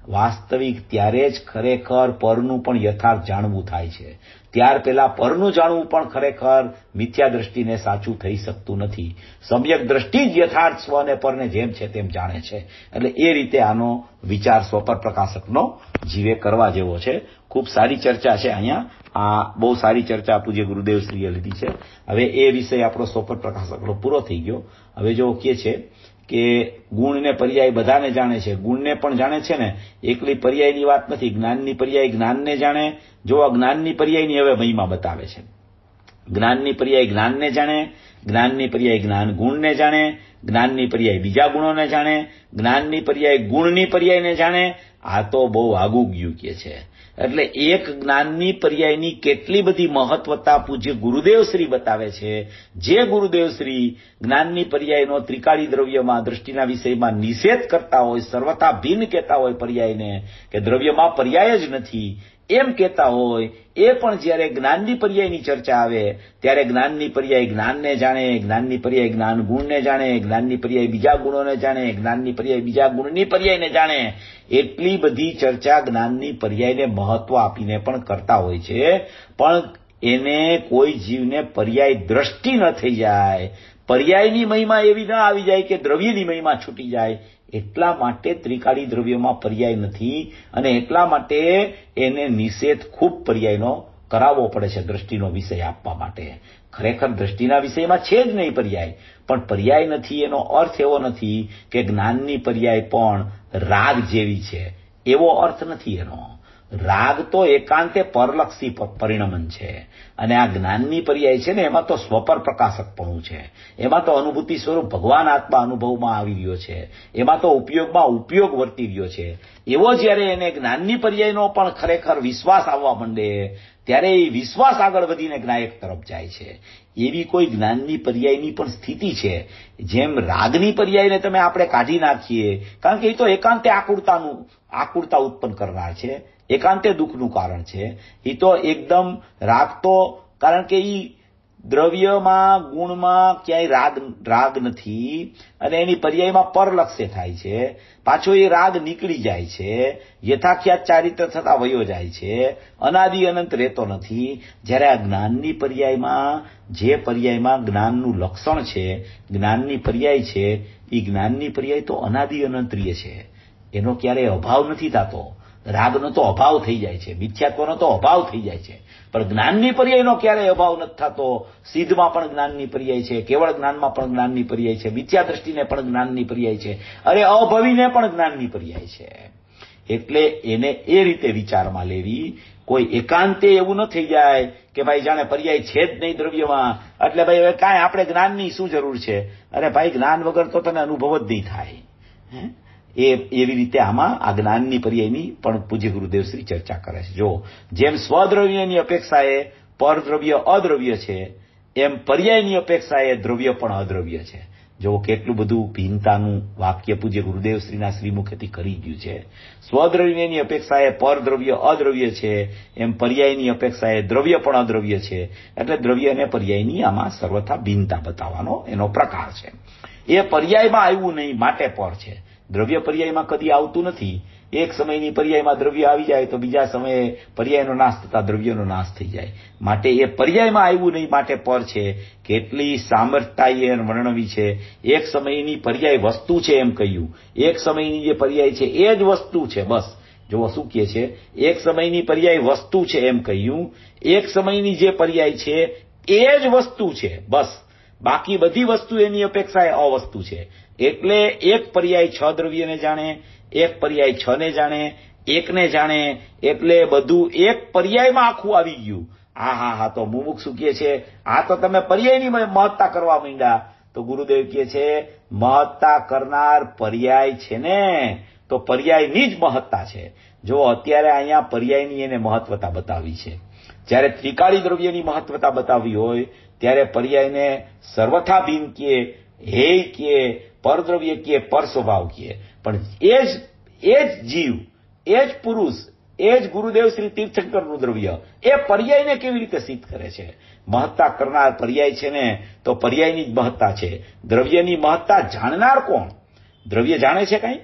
Speaker 1: વાસ્તવિક ત્યારે જ ખરેખર પરનું પણ યથાર્થ જાણવું થાય છે. ત્યાર પહેલા પરનું જાણવું પણ ખરેખર મિથ્યા દ્રષ્ટિને સાચું થઈ શકતું નથી. સમ્યક દ્રષ્ટિ જ યથાર્થ સ્વ અને પરને જેમ છે તેમ જાણે છે. એટલે એ રીતે આનો વિચાર સ્વપર પ્રકાશકનો જીવે કરવા જેવો છે. ખૂબ સારી ચર્ચા છે અહીંયા. આ બહુ સારી ચર્ચા પૂજ્ય ગુરુદેવશ્રીએ લીધી છે. હવે એ વિષય આપણો સ્વપર પ્રકાશકનો પૂરો થઈ ગયો. હવે જો કહે છે કે ગુણને પર્યાય બધાને જાણે છે, ગુણને પણ જાણે છે ને, એકલી પર્યાયની વાત નથી. જ્ઞાનની પર્યાય જ્ઞાનને જાણે. જો જ્ઞાનની પર્યાયની હવે મહિમા બતાવે છે. જ્ઞાનની પર્યાય જ્ઞાનને જાણે, જ્ઞાનની પર્યાય જ્ઞાન ગુણને જાણે, જ્ઞાનની પર્યાય બીજા ગુણોને જાણે, જ્ઞાનની પર્યાય ગુણની પર્યાયને જાણે. આ તો બહુ આગું ગયું કે છે. એટલે એક જ્ઞાનની પર્યાયની કેટલી બધી મહત્વતા પૂજ્ય ગુરુદેવશ્રી બતાવે છે. જે ગુરુદેવશ્રી જ્ઞાનની પર્યાયનો ત્રિકાળી દ્રવ્યમાં દ્રષ્ટિના વિષયમાં નિષેધ કરતા હોય, સર્વથા ભિન્ન કહેતા હોય પર્યાયને, કે દ્રવ્યમાં પર્યાય જ નથી એમ કહેતા હોય, એ પણ જ્યારે જ્ઞાનની પર્યાયની ચર્ચા આવે ત્યારે જ્ઞાનની પર્યાય જ્ઞાનને જાણે, જ્ઞાનની પર્યાય જ્ઞાન ગુણને જાણે, જ્ઞાનની પર્યાય બીજા ગુણોને જાણે, જ્ઞાનની પર્યાય બીજા ગુણની પર્યાયને જાણે. એટલી બધી ચર્ચા જ્ઞાનની પર્યાયને મહત્વ આપીને પણ કરતા હોય છે. પણ એને કોઈ જીવને પર્યાય દ્રષ્ટિ ન થઈ જાય, પર્યાયની મહિમા એવી ન આવી જાય કે દ્રવ્યની મહિમા છૂટી જાય. એટલા માટે ત્રિકાળી દ્રવ્યમાં પર્યાય નથી અને એટલા માટે એને નિષેધ ખૂબ પર્યાયનો કરાવવો પડે છે દ્રષ્ટિનો વિષય આપવા માટે. ખરેખર દ્રષ્ટિના વિષયમાં છે જ નહીં પર્યાય, પણ પર્યાય નથી એનો અર્થ એવો નથી કે જ્ઞાનની પર્યાય પણ રાગ જેવી છે, એવો અર્થ નથી એનો. રાગ તો એકાંતે પરલક્ષી પરિણમન છે અને આ જ્ઞાનની પર્યાય છે ને એમાં તો સ્વપર પ્રકાશકપણું છે. એમાં તો અનુભૂતિ સ્વરૂપ ભગવાન આત્મા અનુભવમાં આવી રહ્યો છે. એમાં તો ઉપયોગમાં ઉપયોગ વર્તી રહ્યો છે. એવો જ્યારે એને જ્ઞાનની પર્યાયનો પણ ખરેખર વિશ્વાસ આવવા માંડે ત્યારે એ વિશ્વાસ આગળ વધીને જ્ઞાયક તરફ જાય છે. એવી કોઈ જ્ઞાનની પર્યાયની પણ સ્થિતિ છે. જેમ રાગની પર્યાયને તમે આપણે કાઢી નાખીએ, કારણ કે એ તો એકાંતે આકુળતા ઉત્પન્ન કરનાર છે, એકાંતે દુઃખનું કારણ છે. એ તો એકદમ રાગ તો, કારણ કે એ દ્રવ્યમાં ગુણમાં ક્યાંય રાગ નથી અને એની પર્યાયમાં પરલક્ષ્ય થાય છે. પાછો એ રાગ નીકળી જાય છે, યથાખ્યાત ચારિત્ર થતા વયો જાય છે, અનાદિ અનંત રહેતો નથી. જ્યારે આ જ્ઞાનની પર્યાયમાં, જે પર્યાયમાં જ્ઞાનનું લક્ષણ છે, જ્ઞાનની પર્યાય છે, એ જ્ઞાનની પર્યાય તો અનાદિ અનંત રહે છે. એનો ક્યારેય અભાવ નથી થતો. રાગનો તો અભાવ થઈ જાય છે, મિથ્યાત્વનો તો અભાવ થઈ જાય છે, પણ જ્ઞાનની પર્યાયનો ક્યારેય અભાવ નથી થતો. સિદ્ધમાં પણ જ્ઞાનની પર્યાય છે, કેવળ જ્ઞાનમાં પણ જ્ઞાનની પર્યાય છે, મિથ્યા દ્રષ્ટિને પણ જ્ઞાનની પર્યાય છે, અરે અભવીને પણ જ્ઞાનની પર્યાય છે. એટલે એને એ રીતે વિચારમાં લેવી. કોઈ એકાંતે એવું ન થઈ જાય કે ભાઈ જાણે પર્યાય છે જ નહીં દ્રવ્યમાં, એટલે ભાઈ હવે કાંઈ આપણે જ્ઞાનની શું જરૂર છે. અરે ભાઈ જ્ઞાન વગર તો તને અનુભવ જ નહીં થાય. એવી રીતે આમાં આ જ્ઞાનની પર્યાયની પણ પૂજ્ય ગુરુદેવશ્રી ચર્ચા કરે છે. જો જેમ સ્વદ્રવ્યની અપેક્ષાએ પરદ્રવ્ય અદ્રવ્ય છે, એમ પર્યાયની અપેક્ષાએ દ્રવ્ય પણ અદ્રવ્ય છે. જો કેટલું બધું ભિન્નતાનું વાક્ય પૂજ્ય ગુરુદેવશ્રીના શ્રીમુખેથી કરી ગયું છે. સ્વદ્રવ્યની અપેક્ષાએ પરદ્રવ્ય અદ્રવ્ય છે, એમ પર્યાયની અપેક્ષાએ દ્રવ્ય પણ અદ્રવ્ય છે. એટલે દ્રવ્ય અને પર્યાયની આમાં સર્વથા ભિન્નતા બતાવવાનો એનો પ્રકાર છે. એ પર્યાયમાં આવ્યું નહીં માટે પર છે. દ્રવ્ય પર્યાયમાં કદી આવતું નથી. એક સમયની પર્યાયમાં દ્રવ્ય આવી જાય તો બીજા સમયે પર્યાયનો નાશ થતા દ્રવ્યનો નાશ થઈ જાય. માટે એ પર્યાયમાં આવ્યું નહીં માટે પર છે. કેટલી સામર્થ્યતા એ વર્ણવી છે. એક સમયની પર્યાય વસ્તુ છે એમ કહ્યું. એક સમયની જે પર્યાય છે એ જ વસ્તુ છે. બસ જો શું કહે છે, એક સમયની પર્યાય વસ્તુ છે એમ કહ્યું. એક સમયની જે પર્યાય છે એ જ વસ્તુ છે બસ. બાકી બધી વસ્તુ એની અપેક્ષાએ અવસ્તુ છે. એટલે એક પર્યાય છ દ્રવ્યને જાણે, એક પર્યાય છ ને જાણે, એકને જાણે, એટલે બધું એક પર્યાયમાં આખું આવી ગયું. હા તો મુમુક્ષુ કહે છે આ તો તમે પર્યાયની મહત્તા કરવા માંડ્યા. તો ગુરુદેવ કહે છે મહત્તા કરનાર પર્યાય છે ને, તો પર્યાયની જ મહત્તા છે. જો અત્યારે અહીંયા પર્યાયની એને મહત્વતા બતાવી છે. જ્યારે ત્રિકાળી દ્રવ્યની મહત્વતા બતાવી હોય ત્યારે પર્યાયને સર્વથા ભિન્ન કહે, હેય કહે, પરદ્રવ્ય કહે, પર સ્વભાવ કહે. પણ એ જ જીવ, એ જ પુરુષ, એ જ ગુરુદેવ શ્રી તીર્થંકરનું દ્રવ્ય એ પર્યાયને કેવી રીતે સિદ્ધ કરે છે. મહત્તા કરનાર પર્યાય છે ને, તો પર્યાયની જ મહત્તા છે. દ્રવ્યની મહત્તા જાણનાર કોણ? દ્રવ્ય જાણે છે કઈ?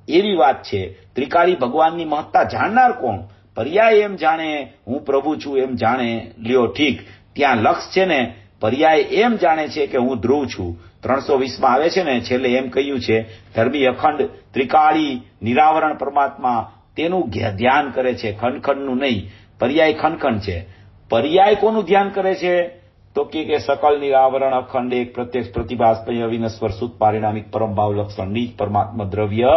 Speaker 1: એવી વાત છે. ત્રિકાળી ભગવાનની મહત્તા જાણનાર કોણ? પર્યાય એમ જાણે હું પ્રભુ છું એમ જાણે લ્યો ઠીક. ત્યાં લક્ષ છે ને પર્યાય એમ જાણે છે કે હું ધ્રુવ છું. 320માં આવે છે ને છેલ્લે એમ કહ્યું છે ધર્મી અખંડ ત્રિકાળી નિરાવરણ પરમાત્મા તેનું ધ્યાન કરે છે, ખંડખંડનું નહીં. પર્યાય ખંડખંડ છે. પર્યાય કોનું ધ્યાન કરે છે? તો કે સકલ નિરાવરણ અખંડ એક પ્રત્યક્ષ પ્રતિભાસ્મય વિનસ્વર સુત પારિણામિક પરમભાવ લક્ષણ નીચ પરમાત્મા દ્રવ્ય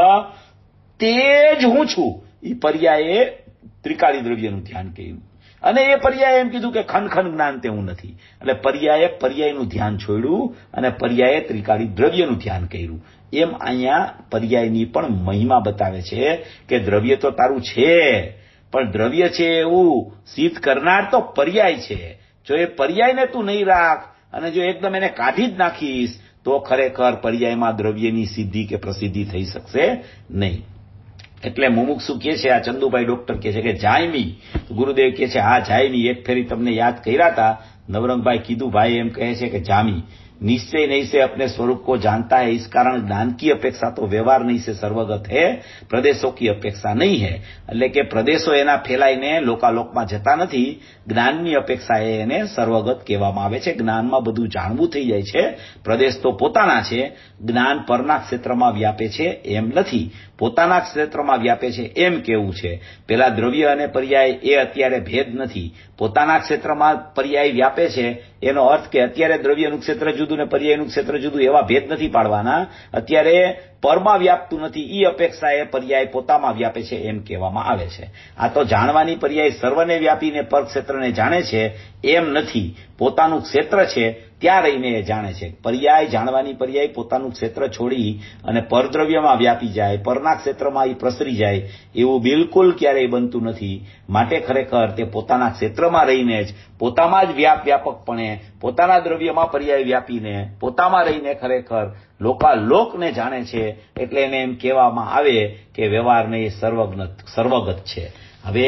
Speaker 1: તે જ હું છું. એ પર્યાયે ત્રિકાળી દ્રવ્યનું ધ્યાન કર્યું અને એ પર્યાય એમ કીધું કે ખંડખંડ જ્ઞાન તે હું નથી. એટલે પર્યાયે પર્યાયનું ધ્યાન છોડ્યું અને પર્યાયે ત્રિકાળી દ્રવ્યનું ધ્યાન કર્યું. એમ અહીંયા પર્યાયની પણ મહિમા બતાવે છે કે દ્રવ્ય તો તારું છે, પણ દ્રવ્ય છે એવું સિદ્ધ કરનાર તો પર્યાય છે. જો એ પર્યાયને તું નહીં રાખ અને જો એકદમ એને કાઢી જ નાખીશ તો ખરેખર પર્યાયમાં દ્રવ્યની સિદ્ધિ કે પ્રસિદ્ધિ થઈ શકશે નહીં. એટલે મુમુક્ષુ કહે છે, આ ચંદુભાઈ ડોક્ટર કહે છે કે જાયમી. ગુરુદેવ કહે છે હા જાયમી, એક ફેરી તમને યાદ કર્યા હતા. નવરંગભાઈ કીધું ભાઈ એમ કહે છે કે જામી निश्चय नहीं से अपने स्वरूप को जानता है, इस कारण ज्ञान की अपेक्षा तो व्यवहार नहीं से सर्वगत है, प्रदेशों की अपेक्षा नहीं है. એટલે કે પ્રદેશો એના ફેલાઈને લોકાલોકમાં જતા નથી, જ્ઞાનની અપેક્ષા એને સર્વગત કહેવામાં આવે છે. જ્ઞાનમાં બધું જાણવું થઈ જાય છે. પ્રદેશ તો પોતાના છે, જ્ઞાન પરના ક્ષેત્રમાં વ્યાપે છે એમ નથી, પોતાના ક્ષેત્રમાં વ્યાપે છે એમ કેવું છે. પેલા દ્રવ્ય અને પર્યાય એ અત્યારે ભેદ નથી, પોતાના ક્ષેત્રમાં પર્યાય વ્યાપે છે એનો અર્થ કે અત્યારે દ્રવ્યનું ક્ષેત્ર જુદું ને પર્યાયનું ક્ષેત્ર જુદું એવા ભેદ નથી પાડવાના. અત્યારે પરમાં વ્યાપતું નથી, એ અપેક્ષાએ પર્યાય પોતામાં વ્યાપે છે એમ કહેવામાં આવે છે. આ તો જાણવાની પર્યાય સર્વને વ્યાપીને પર ક્ષેત્રને જાણે છે એમ નથી, પોતાનું ક્ષેત્ર છે ત્યાં રહીને એ જાણે છે. પર્યાય જાણવાની પર્યાય પોતાનું ક્ષેત્ર છોડી અને પરદ્રવ્યમાં વ્યાપી જાય, પરના ક્ષેત્રમાં એ પ્રસરી જાય એવું બિલકુલ ક્યારેય બનતું નથી. માટે ખરેખર તે પોતાના ક્ષેત્રમાં રહીને જ પોતામાં જ વ્યાપકપણે પોતાના દ્રવ્યમાં પર્યાય વ્યાપીને પોતામાં રહીને ખરેખર લોકાલોકને જાણે છે. એટલે એને એમ કહેવામાં આવે કે વ્યવહારને એ સર્વગત છે. હવે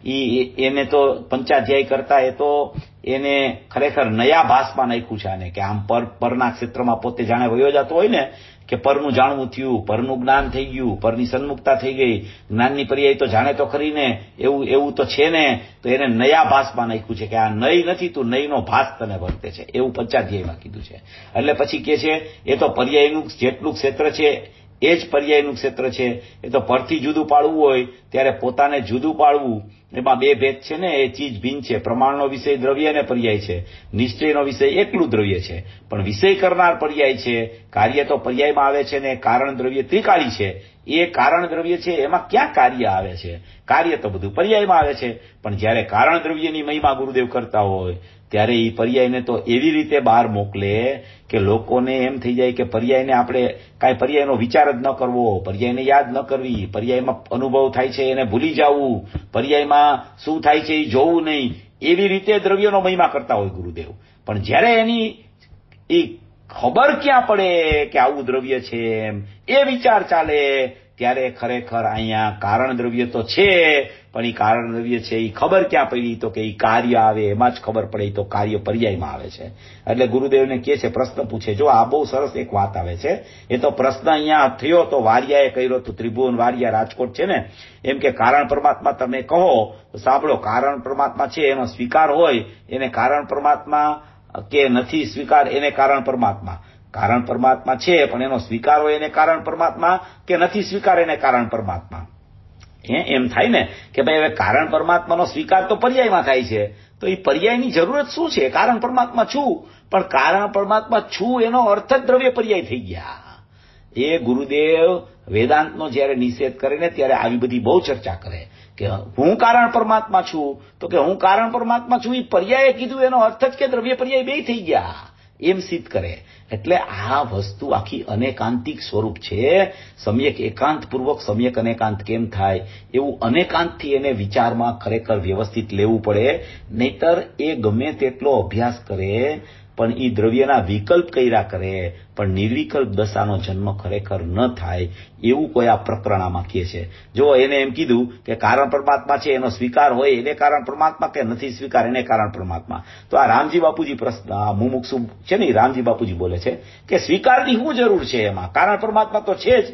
Speaker 1: એને તો પંચાધ્યાય કરતા એ તો એને ખરેખર નયા ભાસમાં નાખ્યું છે આને, કે આમ પરના ક્ષેત્રમાં પોતે જાણે વયો જતો હોય ને કે પરનું જાણવું થયું, પરનું જ્ઞાન થઈ ગયું, પરની સન્મુખતા થઈ ગઈ, જ્ઞાનની પર્યાય તો જાણે તો ખરીને એવું તો છે ને, તો એને નયા ભાસમાં નાખ્યું છે કે આ નય નથી, તું નયનો ભાસ તને વર્તે છે, એવું પંચાધ્યાયમાં કીધું છે. એટલે પછી કે છે એ તો પર્યાયનું જેટલું ક્ષેત્ર છે એ જ પર્યાયનું ક્ષેત્ર છે. એ તો પરથી જુદું પાડવું હોય ત્યારે પોતાને જુદું પાડવું, એમાં બે ભેદ છે ને, એ ચીજ ભિન્ન છે. પ્રમાણનો વિષય દ્રવ્ય અને પર્યાય છે, નિશ્ચયનો વિષય એકલું દ્રવ્ય છે, પણ વિષય કરનાર પર્યાય છે. કાર્ય તો પર્યાયમાં આવે છે ને કારણ દ્રવ્ય ત્રિકાળી છે. એ કારણ દ્રવ્ય છે એમાં ક્યાં કાર્ય આવે છે? કાર્ય તો બધું પર્યાયમાં આવે છે. પણ જ્યારે કારણ દ્રવ્યની મહિમા ગુરુદેવ કરતા હોય ત્યારે એ પર્યાયને તો એવી રીતે બહાર મોકલે કે લોકોને એમ થઈ જાય કે પર્યાયને આપણે કાંઈ પર્યાયનો વિચાર જ ન કરવો, પર્યાયને યાદ ન કરવી, પર્યાયમાં અનુભવ થાય છે એને ભૂલી જવું, પર્યાયમાં શું થાય છે એ જોવું નહીં, એવી રીતે દ્રવ્યનો મહિમા કરતા હોય ગુરુદેવ. પણ જ્યારે એની એ ખબર ક્યાં પડે કે આવું દ્રવ્ય છે એમ એ વિચાર ચાલે ત્યારે ખરેખર અહીંયા કારણ દ્રવ્ય તો છે, પણ એ કારણ દ્રવ્ય છે એ ખબર ક્યાં પડી તો કે એ કાર્ય આવે એમાં જ ખબર પડે, તો કાર્ય પર્યાયમાં આવે છે. એટલે ગુરુદેવને કહે છે, પ્રશ્ન પૂછે. જો આ બહુ સરસ એક વાત આવે છે. એ તો પ્રશ્ન અહીંયા થયો તો વારિયાએ કર્યો તો, ત્રિભુવન વારિયા રાજકોટ છે ને, એમ કે કારણ પરમાત્મા તમે કહો તો સાંભળો, કારણ પરમાત્મા છે એનો સ્વીકાર હોય એને કારણ પરમાત્મા કે નથી સ્વીકાર એને કારણ પરમાત્મા, કારણ પરમાત્મા છે પણ એનો સ્વીકાર હોય એને કારણ પરમાત્મા કે નથી સ્વીકાર એને કારણ પરમાત્મા. એમ થાય ને કે ભાઈ હવે કારણ પરમાત્માનો સ્વીકાર તો પર્યાયમાં થાય છે, તો એ પર્યાયની જરૂરત શું છે? કારણ પરમાત્મા છું, પણ કારણ પરમાત્મા છું એનો અર્થ જ દ્રવ્ય પર્યાય થઈ ગયા. એ ગુરુદેવ વેદાંતનો જ્યારે નિષેધ કરે ને ત્યારે આવી બધી બહુ ચર્ચા કરે કે હું કારણ પરમાત્મા છું, તો કે હું કારણ પરમાત્મા છું એ પર્યાયે કીધું એનો અર્થ જ કે દ્રવ્ય પર્યાય બે થઈ ગયા એમ સિદ્ધ કરે. એટલે આ વસ્તુ આખી અનેકાંતિક સ્વરૂપ છે. સમ્યક એકાંતપૂર્વક સમ્યક અનેકાંત કેમ થાય એવું અનેકાંતથી એને વિચારમાં ખરેખર વ્યવસ્થિત લેવું પડે, નહીતર એ ગમે તેટલો અભ્યાસ કરે પણ એ દ્રવ્યના વિકલ્પ કર્યા કરે પણ નિર્વિકલ્પ દશાનો જન્મ ખરેખર ન થાય એવું કોઈ આ પ્રકરણમાં કહે છે. જો એને એમ કીધું કે કારણ પરમાત્મા છે એનો સ્વીકાર હોય એને કારણ પરમાત્મા કે નથી સ્વીકાર એને કારણ પરમાત્મા, તો આ રામજી બાપુજી પ્રશ્ન મુમુક્ષુ છે ને રામજી બાપુજી બોલે છે કે સ્વીકારની શું જરૂર છે, એમાં કારણ પરમાત્મા તો છે જ,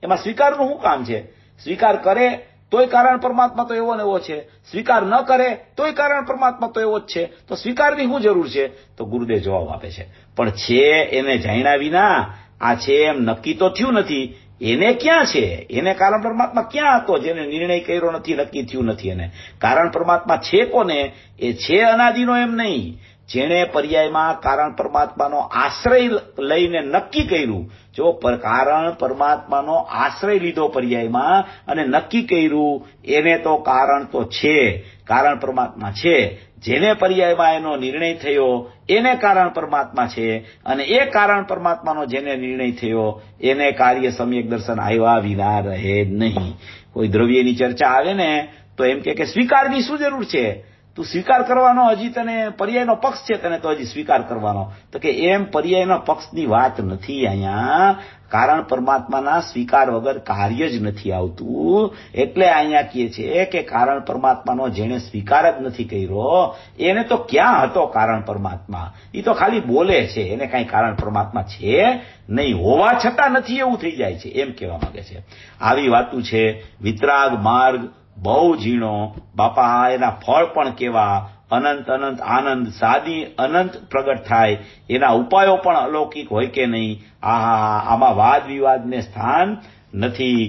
Speaker 1: એમાં સ્વીકારનું શું કામ છે? સ્વીકાર કરે તોય કારણ પરમાત્મા તો એવો ને એવો છે, સ્વીકાર ન કરે તોય કારણ પરમાત્મા તો એવો જ છે, તો સ્વીકારની શું જરૂર છે? તો ગુરુદેવ જવાબ આપે છે, પણ છે એને જાણ્યા વિના આ છે એમ નક્કી તો થયું નથી. એને ક્યાં છે? એને કારણ પરમાત્મા ક્યાં હતો? જેને નિર્ણય કર્યો નથી, નક્કી થયું નથી. એને કારણ પરમાત્મા છે કોને? એ છે અનાદિનો એમ નહીં. જેણે પર્યાયમાં કારણ પરમાત્માનો આશ્રય લઈને નક્કી કર્યું, જો કારણ પરમાત્માનો આશ્રય લીધો પર્યાયમાં અને નક્કી કર્યું, એને તો કારણ તો છે, કારણ પરમાત્મા છે. જેને પર્યાયમાં એનો નિર્ણય થયો એને કારણ પરમાત્મા છે, અને એ કારણ પરમાત્માનો જેને નિર્ણય થયો એને કાર્ય સમ્યક દર્શન આવ્યા વિના રહે નહીં. કોઈ દ્રવ્યની ચર્ચા આવે ને તો એમ કે સ્વીકારની શું જરૂર છે? તું સ્વીકાર કરવાનો, હજી તને પર્યાયનો પક્ષ છે, તને તો હજી સ્વીકાર કરવાનો. તો કે એમ પર્યાયનો પક્ષની વાત નથી. અહીંયા કારણ પરમાત્માના સ્વીકાર વગર કાર્ય જ નથી આવતું. એટલે અહીંયા કહે છે કે કારણ પરમાત્માનો જેને સ્વીકાર જ નથી કર્યો એને તો ક્યાં હતો કારણ પરમાત્મા? એ તો ખાલી બોલે છે, એને કઈ કારણ પરમાત્મા છે નહીં, હોવા છતાં નથી એવું થઈ જાય છે, એમ કહેવા માંગે છે. આવી વાતું છે. વિતરાગ માર્ગ બહુ ઝીણો, બાપા એના ફળ પણ કેવા, અનંત અનંત આનંદ સાદી અનંત પ્રગટ થાય, એના ઉપાયો પણ અલૌકિક હોય કે નહીં. આમાં વાદ વિવાદને સ્થાન નથી.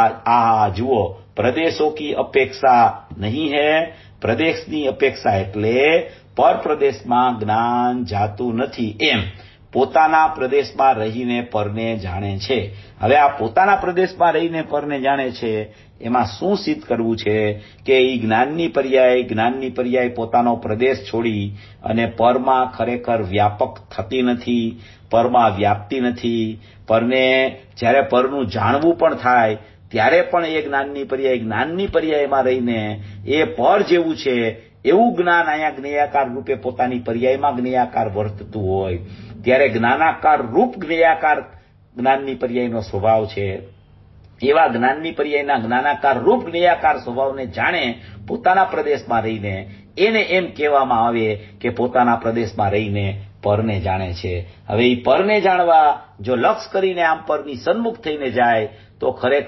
Speaker 1: આ જુઓ, પ્રદેશો કી અપેક્ષા નહીં હૈ. પ્રદેશની અપેક્ષા એટલે પર પ્રદેશમાં જ્ઞાન જાતું નથી. એમ પોતાના પ્રદેશમાં રહીને પરને જાણે છે. હવે આ પોતાના પ્રદેશમાં રહીને પરને જાણે છે, એમાં શું સિદ્ધ કરવું છે? કે એ જ્ઞાનની પર્યાય પોતાનો પ્રદેશ છોડી અને પરમાં ખરેખર વ્યાપક થતી નથી, પરમાં વ્યાપતી નથી. પરને જ્યારે પરનું જાણવું પણ થાય ત્યારે પણ એ જ્ઞાનની પર્યાયમાં રહીને એ પર જેવું છે એવું જ્ઞાન અહીંયા જ્ઞેયાકાર રૂપે પોતાની પર્યાયમાં જ્ઞેયાકાર વર્તતું હોય ત્યારે જ્ઞાનાકાર રૂપ જ્ઞેયાકાર જ્ઞાનની પર્યાયનો સ્વભાવ છે. એવા જ્ઞાનની પર્યાયના જ્ઞાનાકાર રૂપ જ્ઞેયાકાર સ્વભાવને જાણે પોતાના પ્રદેશમાં રહીને, એને એમ કહેવામાં આવે કે પોતાના પ્રદેશમાં રહીને પરને જાણે છે. હવે એ પરને જાણવા જો લક્ષ કરીને આમ પરની સન્મુખ થઈને જાય તો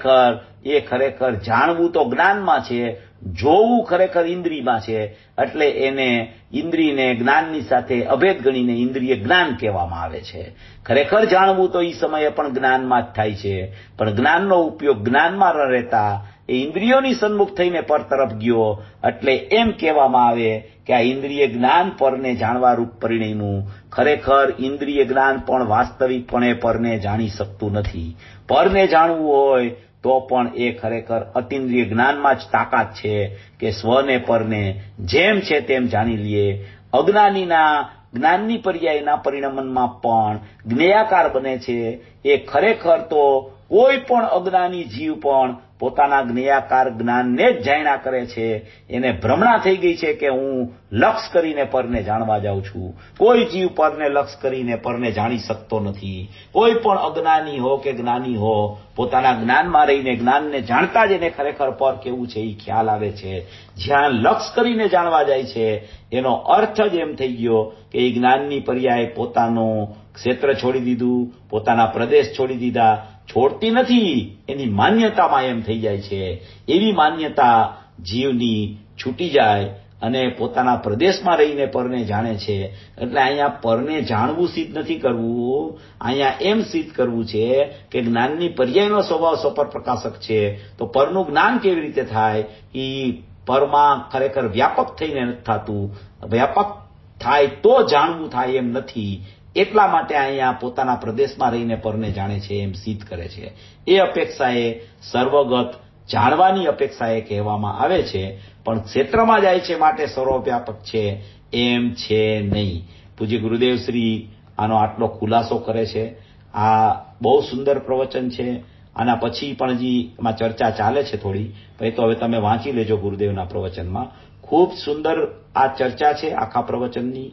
Speaker 1: ખરેખર જાણવું તો જ્ઞાનમાં છે, જોવું ખરેખર ઇન્દ્રિયમાં છે. એટલે એને ઇન્દ્રિયને જ્ઞાનની સાથે અભેદ ગણીને ઇન્દ્રિય જ્ઞાન કહેવામાં આવે છે. ખરેખર જાણવું તો એ સમયે પણ જ્ઞાનમાં જ થાય છે, પણ જ્ઞાનનો ઉપયોગ જ્ઞાનમાં ન રહેતા એ ઇન્દ્રિયોની સન્મુખ થઈને પર તરફ ગયો. એટલે એમ કહેવામાં આવે કે આ ઇન્દ્રિય જ્ઞાન પરને જાણવા રૂપ પરિણમ્યું. ખરેખર ઇન્દ્રિય જ્ઞાન પણ વાસ્તવિકપણે પરને જાણી શકતું નથી. પરને જાણવું હોય તો પણ એ ખરેખર અતિન્દ્રિય જ્ઞાનમાં જ તાકાત છે કે સ્વને પરને જેમ છે તેમ જાણી લઈએ. અજ્ઞાનીના જ્ઞાનની પર્યાયના પરિણમનમાં પણ જ્ઞેયાકાર બને છે. એ ખરેખર તો કોઈ પણ અજ્ઞાની જીવ પણ પોતાના જ્ઞેયાકાર જ્ઞાનને જ જાણ્યા કરે છે. એને ભ્રમણા થઈ ગઈ છે કે હું લક્ષ કરીને પરને જાણવા જાઉં છું. કોઈ જીવ પરને લક્ષ કરીને પરને જાણી શકતો નથી. કોઈ પણ અજ્ઞાની હો કે જ્ઞાની હો પોતાના જ્ઞાનમાં રહીને જ્ઞાનને જાણતા જ એને ખરેખર પર કેવું છે એ ખ્યાલ આવે છે. જ્યાં લક્ષ કરીને જાણવા જાય છે એનો અર્થ જ એમ થઈ ગયો કે એ જ્ઞાનની પર્યાય પોતાનું ક્ષેત્ર છોડી દીધું, પોતાના પ્રદેશ છોડી દીધા. છોડતી નથી, એની માન્યતામાં એમ થઈ જાય છે. એવી માન્યતા જીવની છૂટી જાય અને પોતાના પ્રદેશમાં રહીને પરને જાણે છે. એટલે અહીંયા પરને જાણવું સિદ્ધ નથી કરવું, અહીંયા એમ સિદ્ધ કરવું છે કે જ્ઞાનની પર્યાયનો સ્વભાવ સપર પ્રકાશક છે. તો પરનું જ્ઞાન કેવી રીતે થાય? એ પરમાં ખરેખર વ્યાપક થઈને નથી થતું. વ્યાપક થાય તો જાણવું થાય એમ નથી. એટલા માટે અહીંયા પોતાના પ્રદેશમાં રહીને પરને જાણે છે એમ સિદ્ધ કરે છે. એ અપેક્ષાએ સર્વગત જાણવાની અપેક્ષાએ કહેવામાં આવે છે, પણ ક્ષેત્રમાં જાય છે માટે સર્વવ્યાપક છે એમ છે નહીં. પૂજ્ય ગુરુદેવ શ્રી આનો આટલો ખુલાસો કરે છે. આ બહુ સુંદર પ્રવચન છે. આના પછી પણ હજી એમાં ચર્ચા ચાલે છે થોડી, પણ તો હવે તમે વાંચી લેજો ગુરુદેવના પ્રવચનમાં. ખૂબ સુંદર આ ચર્ચા છે આખા પ્રવચનની.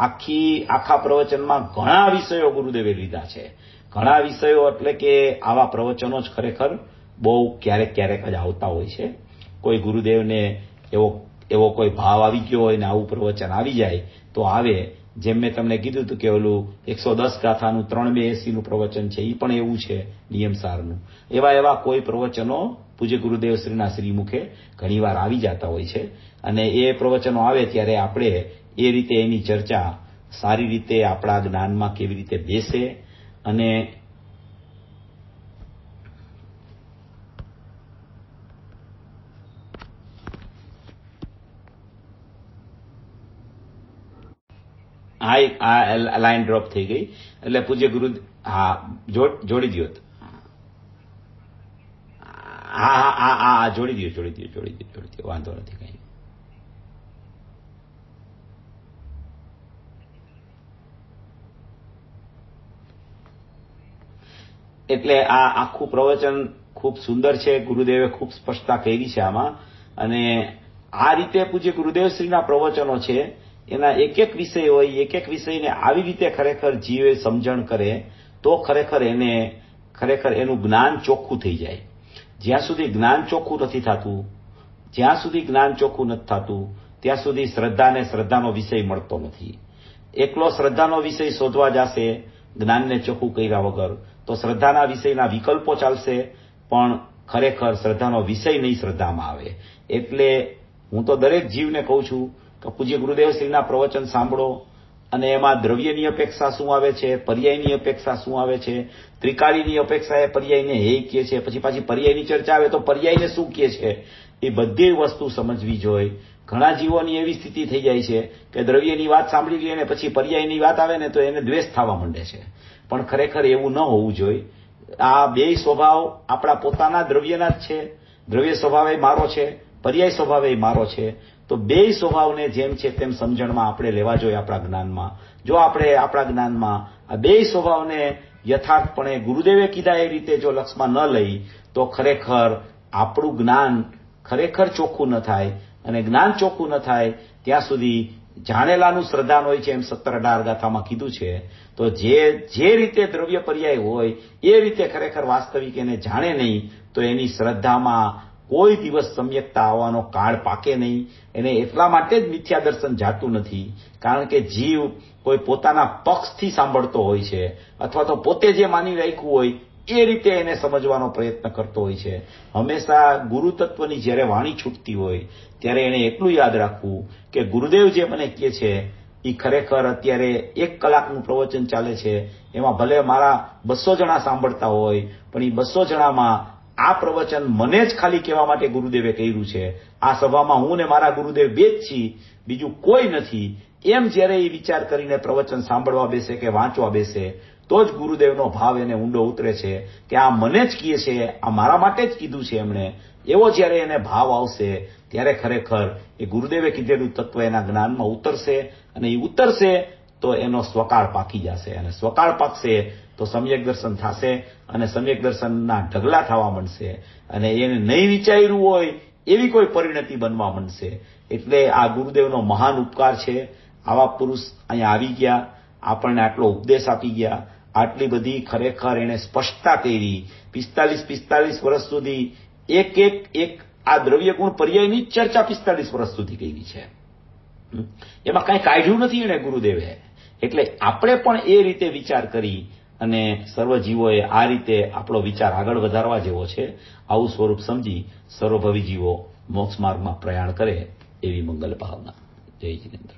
Speaker 1: આખા પ્રવચનમાં ઘણા વિષયો ગુરુદેવે લીધા છે. ઘણા વિષયો એટલે કે આવા પ્રવચનો જ ખરેખર બહુ ક્યારેક જ આવતા હોય છે. કોઈ ગુરુદેવને એવો કોઈ ભાવ આવી ગયો હોય ને આવું પ્રવચન આવી જાય તો આવે, જેમ મેં તમને કીધું હતું કે ઓલું 110 ગાથાનું 382 નું પ્રવચન છે, એ પણ એવું છે નિયમસારનું. એવા કોઈ પ્રવચનો પૂજ્ય ગુરુદેવ શ્રીના શ્રીમુખે ઘણીવાર આવી જતા હોય છે, અને એ પ્રવચનો આવે ત્યારે આપણે એ રીતે એની ચર્ચા સારી રીતે આપણા જ્ઞાનમાં કેવી રીતે બેસે અને આ લાઈન ડ્રોપ થઈ ગઈ એટલે પૂજ્ય ગુરુ હા જોડી દો. હા જોડી દો વાંધો નથી કઈ. એટલે આ આખું પ્રવચન ખૂબ સુંદર છે, ગુરુદેવે ખૂબ સ્પષ્ટતા કરી છે આમાં. અને આ રીતે પૂજ્ય ગુરુદેવશ્રીના પ્રવચનો છે, એના એક વિષય હોય, એક વિષયને આવી રીતે ખરેખર જીવે સમજણ કરે તો ખરેખર એનું જ્ઞાન ચોખ્ખું થઈ જાય. જ્યાં સુધી જ્ઞાન ચોખ્ખું નથી થતું, ત્યાં સુધી શ્રદ્ધાનો વિષય મળતો નથી. એકલો શ્રદ્ધાનો વિષય શોધવા જશે જ્ઞાનને ચોખ્ખું કર્યા વગર તો શ્રદ્ધાના વિષયના વિકલ્પો ચાલશે, પણ ખરેખર શ્રદ્ધાનો વિષય નહીં શ્રદ્ધામાં આવે. એટલે હું તો દરેક જીવને કહું છું કે પૂજ્ય ગુરુદેવશ્રીના પ્રવચન સાંભળો અને એમાં દ્રવ્યની અપેક્ષા શું આવે છે, પર્યાયની અપેક્ષા શું આવે છે, ત્રિકાળીની અપેક્ષા એ પર્યાયને હે કહે છે, પછી પાછી પર્યાયની ચર્ચા આવે તો પર્યાયને શું કહે છે, એ બધી વસ્તુ સમજવી જોઈએ. ઘણા જીવોની એવી સ્થિતિ થઈ જાય છે કે દ્રવ્યની વાત સાંભળી લે ને પછી પર્યાયની વાત આવે ને તો એને દ્વેષ થવા માંડે છે, પણ ખરેખર એવું ન હોવું જોઈએ. આ બે સ્વભાવ આપણા પોતાના દ્રવ્યના જ છે. દ્રવ્ય સ્વભાવ એ મારો છે, પર્યાય સ્વભાવ એ મારો છે. તો બે સ્વભાવને જેમ છે તેમ સમજણમાં આપણે લેવા જોઈએ આપણા જ્ઞાનમાં. જો આપણે આપણા જ્ઞાનમાં આ બે સ્વભાવને યથાર્થપણે ગુરુદેવે કીધા એ રીતે જો લક્ષમાં ન લઈ તો ખરેખર આપણું જ્ઞાન ખરેખર ચોખ્ખું ન થાય. અને જ્ઞાન ચોખ્ખું ન થાય ત્યાં સુધી જાણેલાનું શ્રદ્ધાન હોય છે, એમ 17-18 ગાથામાં કીધું છે. તો જે રીતે દ્રવ્ય પર્યાય હોય એ રીતે ખરેખર વાસ્તવિક એને જાણે નહીં તો એની શ્રદ્ધામાં કોઈ દિવસ સમ્યકતા આવવાનો કાળ પાકે નહીં. એને એટલા માટે જ મિથ્યા દર્શન જાતું નથી, કારણ કે જીવ કોઈ પોતાના પક્ષથી સાંભળતો હોય છે અથવા તો પોતે જે માની રાખ્યું હોય એ રીતે એને સમજવાનો પ્રયત્ન કરતો હોય છે. હંમેશા ગુરુ તત્વની જ્યારે વાણી છૂટતી હોય ત્યારે એને એટલું યાદ રાખવું કે ગુરુદેવ જે મને કહે છે એ ખરેખર અત્યારે 1 કલાકનું પ્રવચન ચાલે છે, એમાં ભલે મારા 200 જણા સાંભળતા હોય પણ એ 200 જણામાં આ પ્રવચન મને જ ખાલી કહેવા માટે ગુરુદેવે કર્યું છે. આ સભામાં હું ને મારા ગુરુદેવ બે જ છીએ, બીજું કોઈ નથી. એમ જ્યારે એ વિચાર કરીને પ્રવચન સાંભળવા બેસે કે વાંચવા બેસે તો જ ગુરુદેવનો ભાવ એને ઊંડો ઉતરે છે કે આ મને જ કહે છે, આ મારા માટે જ કીધું છે એમણે. એવો જ્યારે એને ભાવ આવશે ત્યારે ખરેખર એ ગુરુદેવે કીધેલું તત્વ એના જ્ઞાનમાં ઉતરશે, અને એ ઉતરશે તો એનો સ્વકાળ પાકી જશે, અને સ્વકાળ પાકશે તો સમ્યક દર્શન થશે, અને સમ્યક દર્શનના ઢગલા થવા માંડશે, અને એને નહીં વિચાર્યું હોય એવી કોઈ પરિણતિ બનવા માંડશે. એટલે આ ગુરુદેવનો મહાન ઉપકાર છે. આવા પુરુષ અહીંયા આવી ગયા, આપણને આટલો ઉપદેશ આપી ગયા, આટલી બધી ખરેખર એને સ્પષ્ટતા કરી. 45 વર્ષ સુધી એક આ દ્રવ્ય ગુણ પર્યાયની જ ચર્ચા 45 વર્ષ સુધી કરી છે. એમાં કાંઈ કાઢ્યું નથી એને ગુરુદેવે. એટલે આપણે પણ એ રીતે વિચાર કરી અને સર્વજીવોએ આ રીતે આપણો વિચાર આગળ વધારવા જેવો છે. આવું સ્વરૂપ સમજી સર્વભવી જીવો મોક્ષ માર્ગમાં પ્રયાણ કરે એવી મંગલ ભાવના. જય જિનેન્દ્ર.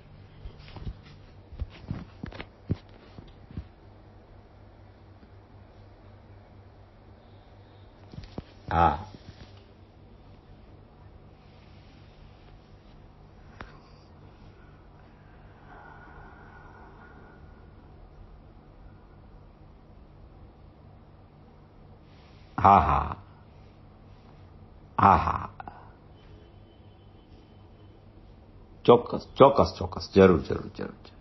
Speaker 1: હા હા હા હા હા ચોક્કસ જરૂર.